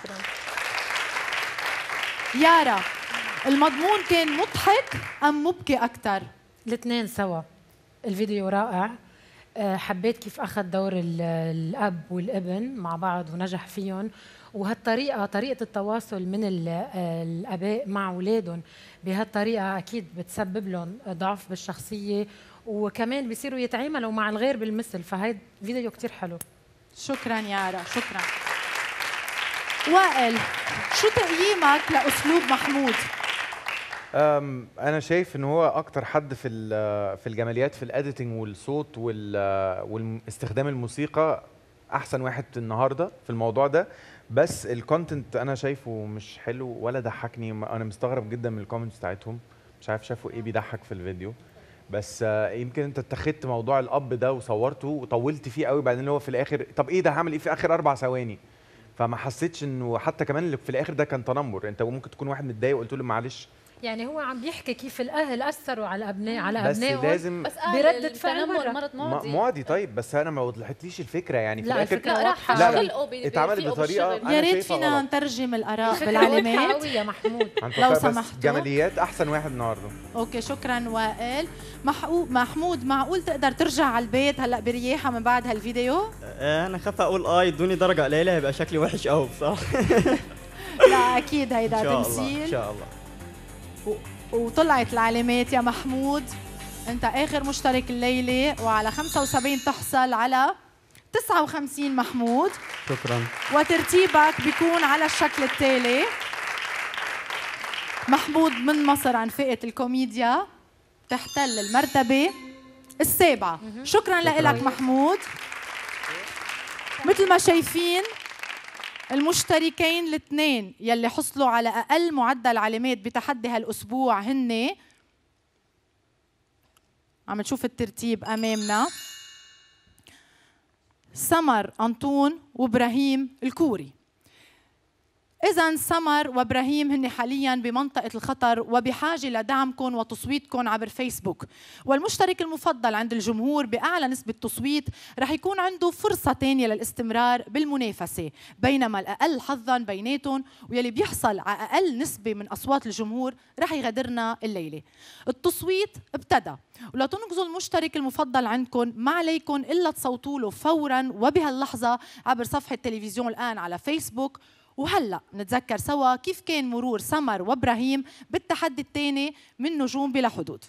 يارا، المضمون كان مضحك ام مبكي اكثر؟ الاثنين سوا. الفيديو رائع. حبيت كيف أخذ دور الأب والابن مع بعض ونجح فيهم، وهالطريقة طريقة التواصل من الآباء مع أولادهم بهالطريقة أكيد بتسبب لهم ضعف بالشخصية، وكمان بيصيروا يتعاملوا مع الغير بالمثل. فهيدا فيديو كتير حلو. شكرا يارا. شكرا. وائل، شو تقييمك لأسلوب محمود؟ انا شايف ان هو اكتر حد في الجماليات في الاديتنج والصوت واستخدام الموسيقى، احسن واحد النهارده في الموضوع ده. بس الكونتنت انا شايفه مش حلو ولا ضحكني. انا مستغرب جدا من الكومنتس بتاعتهم، مش عارف شافوا ايه بيضحك في الفيديو. بس يمكن انت اتخذت موضوع الاب ده وصورته وطولت فيه قوي، بعدين اللي هو في الاخر طب ايه ده هعمل ايه في اخر 4 ثواني؟ فما حسيتش انه حتى كمان اللي في الاخر ده كان تنمر. انت ممكن تكون واحد متضايق وقلت له معلش يعني هو عم بيحكي كيف الاهل اثروا على ابنائهم بس لازم بردة فعل مرت ماضي ماضي. طيب بس انا ما وضحتليش الفكره يعني في لا الاخر. الفكره واضحه. لا اتعملت بطريقه يا ريت فينا نترجم الاراء بالعلامات يا محمود لو سمحتوا. جماليات احسن واحد النهارده. اوكي شكرا وائل. محمود معقول تقدر ترجع على البيت هلا برياحه من بعد هالفيديو؟ انا خاف اقول ادوني درجه قليله هيبقى شكلي وحش قوي بصراحه. لا اكيد هيدا تمثيل ان شاء الله. وطلعت العلامات يا محمود. انت اخر مشترك الليله وعلى 75 تحصل على 59 محمود. شكرا. وترتيبك بيكون على الشكل التالي: محمود من مصر عن فئه الكوميديا تحتل المرتبه السابعه. شكرا لك محمود. مثل ما شايفين المشتركين الاثنين يلي حصلوا على أقل معدل علامات بتحدي هالأسبوع هن، عم نشوف الترتيب أمامنا، سمر أنطون وإبراهيم الكوري. إذن سمر وإبراهيم هن حالياً بمنطقة الخطر وبحاجة لدعمكم وتصويتكم عبر فيسبوك. والمشترك المفضل عند الجمهور بأعلى نسبة تصويت رح يكون عنده فرصة تانية للاستمرار بالمنافسة، بينما الأقل حظاً بيناتهم ويلي بيحصل على أقل نسبة من أصوات الجمهور رح يغادرنا الليلة. التصويت ابتدى، ولا تنقذوا المشترك المفضل عندكم ما عليكم إلا تصوتوا له فوراً وبهاللحظة عبر صفحة تلفزيون الآن على فيسبوك. وهلأ نتذكر سوا كيف كان مرور سمر وإبراهيم بالتحدي الثاني من نجوم بلا حدود.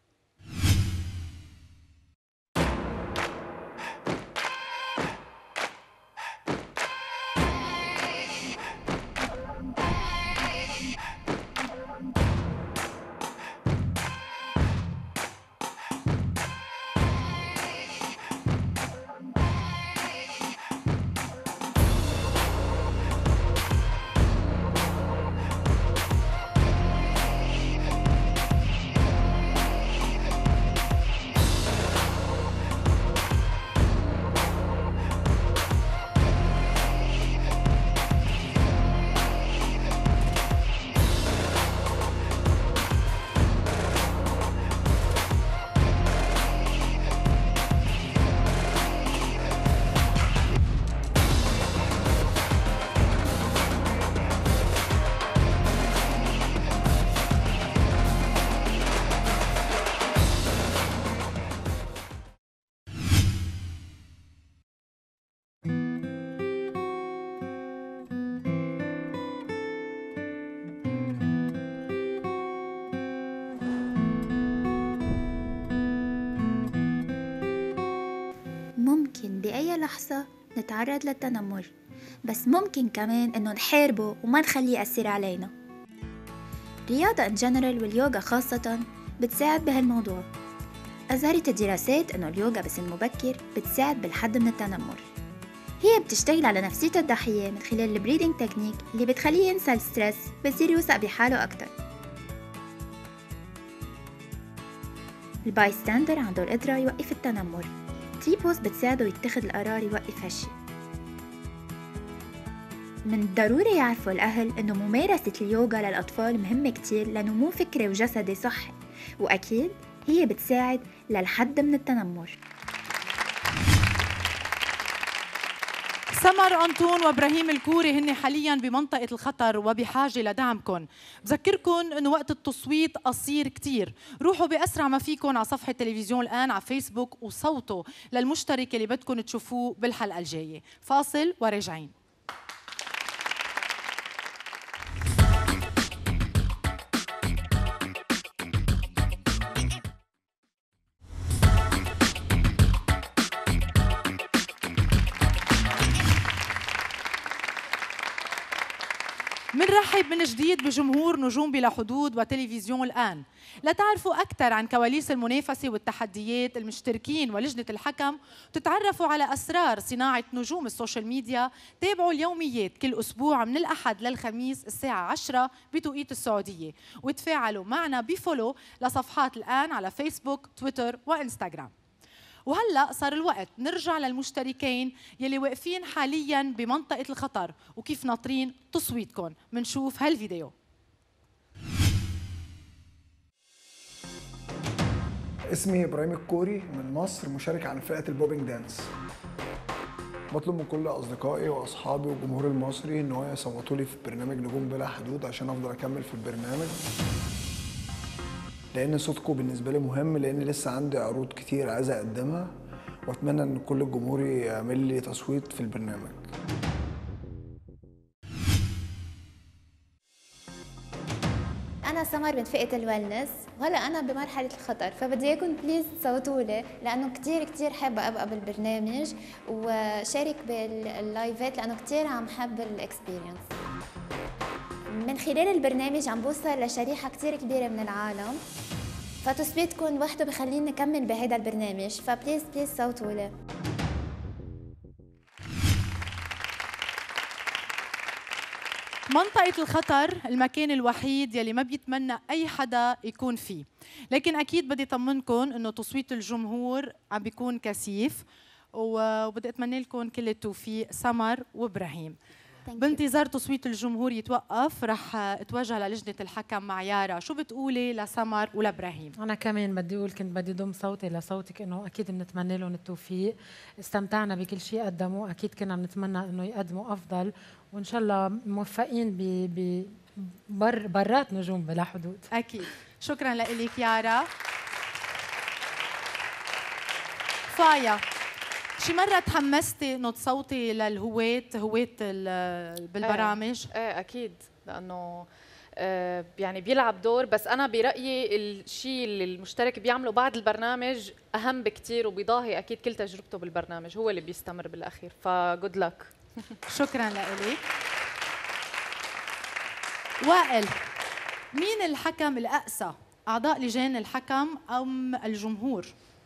ممكن بأي لحظة نتعرض للتنمر، بس ممكن كمان إنه نحاربه وما نخليه يأثر علينا. الرياضة إن جنرال واليوغا خاصة بتساعد بهالموضوع. أظهرت الدراسات إنه اليوغا بسن مبكر بتساعد بالحد من التنمر. هي بتشتغل على نفسية الضحية من خلال البريدنج تكنيك اللي بتخليه ينسى الستريس، بصير يوثق بحاله أكتر. الباي ستاندر عنده القدرة يوقف التنمر. تريبوس بتساعده يتخذ القرار يوقف هالشي. من الضروري يعرفوا الأهل إنه ممارسة اليوغا للأطفال مهمة كتير لنمو فكري وجسدي صحي، وأكيد هي بتساعد للحد من التنمر. سمر أنطون وإبراهيم الكوري هن حالياً بمنطقة الخطر وبحاجة لدعمكم. بذكركم إنه وقت التصويت قصير كتير، روحوا بأسرع ما فيكم على صفحة تلفزيون الآن على فيسبوك وصوتوا للمشترك اللي بدكم تشوفوه بالحلقة الجاية. فاصل وراجعين. منرحب من جديد بجمهور نجوم بلا حدود وتلفزيون الآن. لتعرفوا أكثر عن كواليس المنافسة والتحديات، المشتركين ولجنة الحكم، وتتعرفوا على أسرار صناعة نجوم السوشيال ميديا، تابعوا اليوميات كل أسبوع من الأحد للخميس الساعة 10 بتوقيت السعودية، وتفاعلوا معنا بفولو لصفحات الآن على فيسبوك، تويتر وإنستغرام. وهلأ صار الوقت نرجع للمشتركين يلي واقفين حالياً بمنطقة الخطر وكيف ناطرين تصويتكم. منشوف هالفيديو. اسمي ابراهيم الكوري من مصر، مشارك عن فئة البوبينج دانس. بطلب من كل اصدقائي واصحابي والجمهور المصري ان هو يصوتوا لي في برنامج نجوم بلا حدود عشان افضل اكمل في البرنامج، لان صوتكم بالنسبه لي مهم، لان لسه عندي عروض كتير عايز اقدمها، واتمنى ان كل الجمهور يعمل لي تصويت في البرنامج. أنا سمر من فئة الويلنس، وهلا أنا بمرحلة الخطر، فبدي إياكم بليز تصوتوا لي لأنه كتير حابة أبقى بالبرنامج وشارك باللايفات، لأنه كتير عم حب الإكسبيرينس. من خلال البرنامج عم بوصل لشريحة كتير كبيرة من العالم، فتصويتكم وحده بخليني نكمل بهيدا البرنامج، فبليز صوتوا لي. منطقة الخطر المكان الوحيد يلي ما بيتمنى أي حدا يكون فيه، لكن أكيد بدي أطمنكم إنه تصويت الجمهور عم بيكون كثيف، وبدي أتمنى لكم كل التوفيق سمر وإبراهيم. بانتظار تصويت الجمهور يتوقف رح اتوجه للجنة الحكم مع يارا، شو بتقولي لسمر ولإبراهيم؟ أنا كمان بدي أقول كنت بدي ضم صوتي لصوتك إنه أكيد بنتمنى لهم التوفيق، استمتعنا بكل شيء قدموا، أكيد كنا بنتمنى إنه يقدموا أفضل، وإن شاء الله موفقين برات نجوم بلا حدود. أكيد. شكرا لك يارا. فايا، شي مرة تحمستي انه تصوتي للهواة بالبرامج؟ ايه اكيد، لانه يعني بيلعب دور، بس انا برأيي الشيء اللي المشترك بيعمله بعد البرنامج اهم بكتير، وبيضاهي اكيد كل تجربته بالبرنامج، هو اللي بيستمر بالاخير، فجود لك. شكرا لك. وائل، مين الحكم الأقسى؟ أعضاء لجان الحكم أم الجمهور؟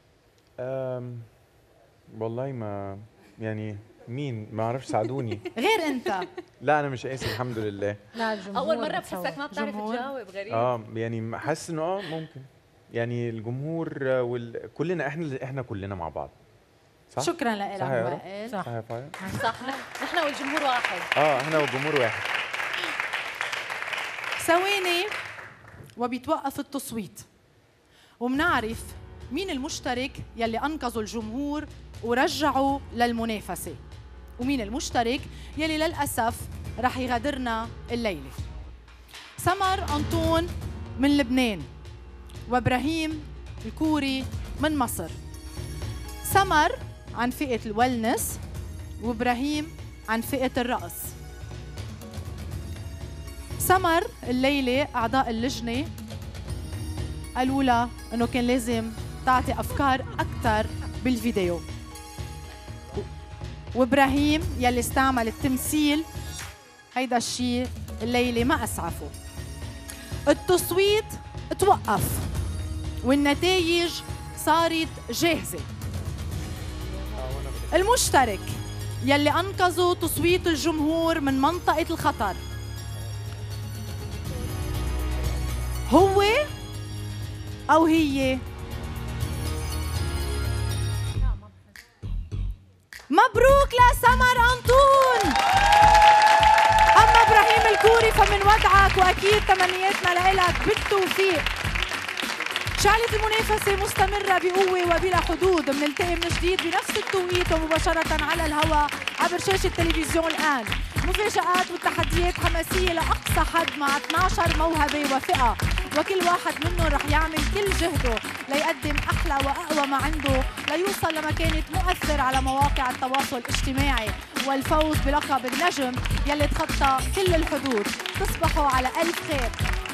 والله ما يعني مين، ما اعرفش، ساعدوني. غير انت. لا انا مش قاسي الحمد لله. لا الجمهور اول مره بحسك ما بتعرف تجاوب، غريب. يعني حاسس انه ممكن، يعني الجمهور كلنا احنا كلنا مع بعض. صح؟ شكرا لك وائل. صح يا فايا. صح، نحن والجمهور واحد. احنا والجمهور واحد. ثواني وبيتوقف التصويت، ومنعرف مين المشترك يلي أنقذوا الجمهور ورجعوا للمنافسة، ومين المشترك يلي للأسف رح يغادرنا الليلة. سمر أنطون من لبنان، وإبراهيم الكوري من مصر. سمر عن فئة الويلنس، وإبراهيم عن فئة الرقص. سمر الليلة أعضاء اللجنة قالوا لها إنه كان لازم تعطي أفكار أكثر بالفيديو، وإبراهيم يلي استعمل التمثيل هيدا الشيء الليلة ما أسعفه. التصويت توقف والنتائج صارت جاهزة. المشترك يلي أنقذوا تصويت الجمهور من منطقة الخطر هو أو هي؟ مبروك لسمر أنطون. أما إبراهيم الكوري فمن ودعك، وأكيد تمنياتنا لك بالتوفيق. شعلة المنافسة مستمرة بقوة وبلا حدود، بنلتقي من جديد بنفس التوقيت ومباشرة على الهواء عبر شاشة التلفزيون الآن. مفاجآت والتحديات حماسية لأقصى حد مع 12 موهبة وفئة، وكل واحد منهم رح يعمل كل جهده ليقدم أحلى وأقوى ما عنده ليوصل لمكانة مؤثر على مواقع التواصل الاجتماعي والفوز بلقب النجم يلي تخطى كل الحدود. تصبحوا على ألف خير.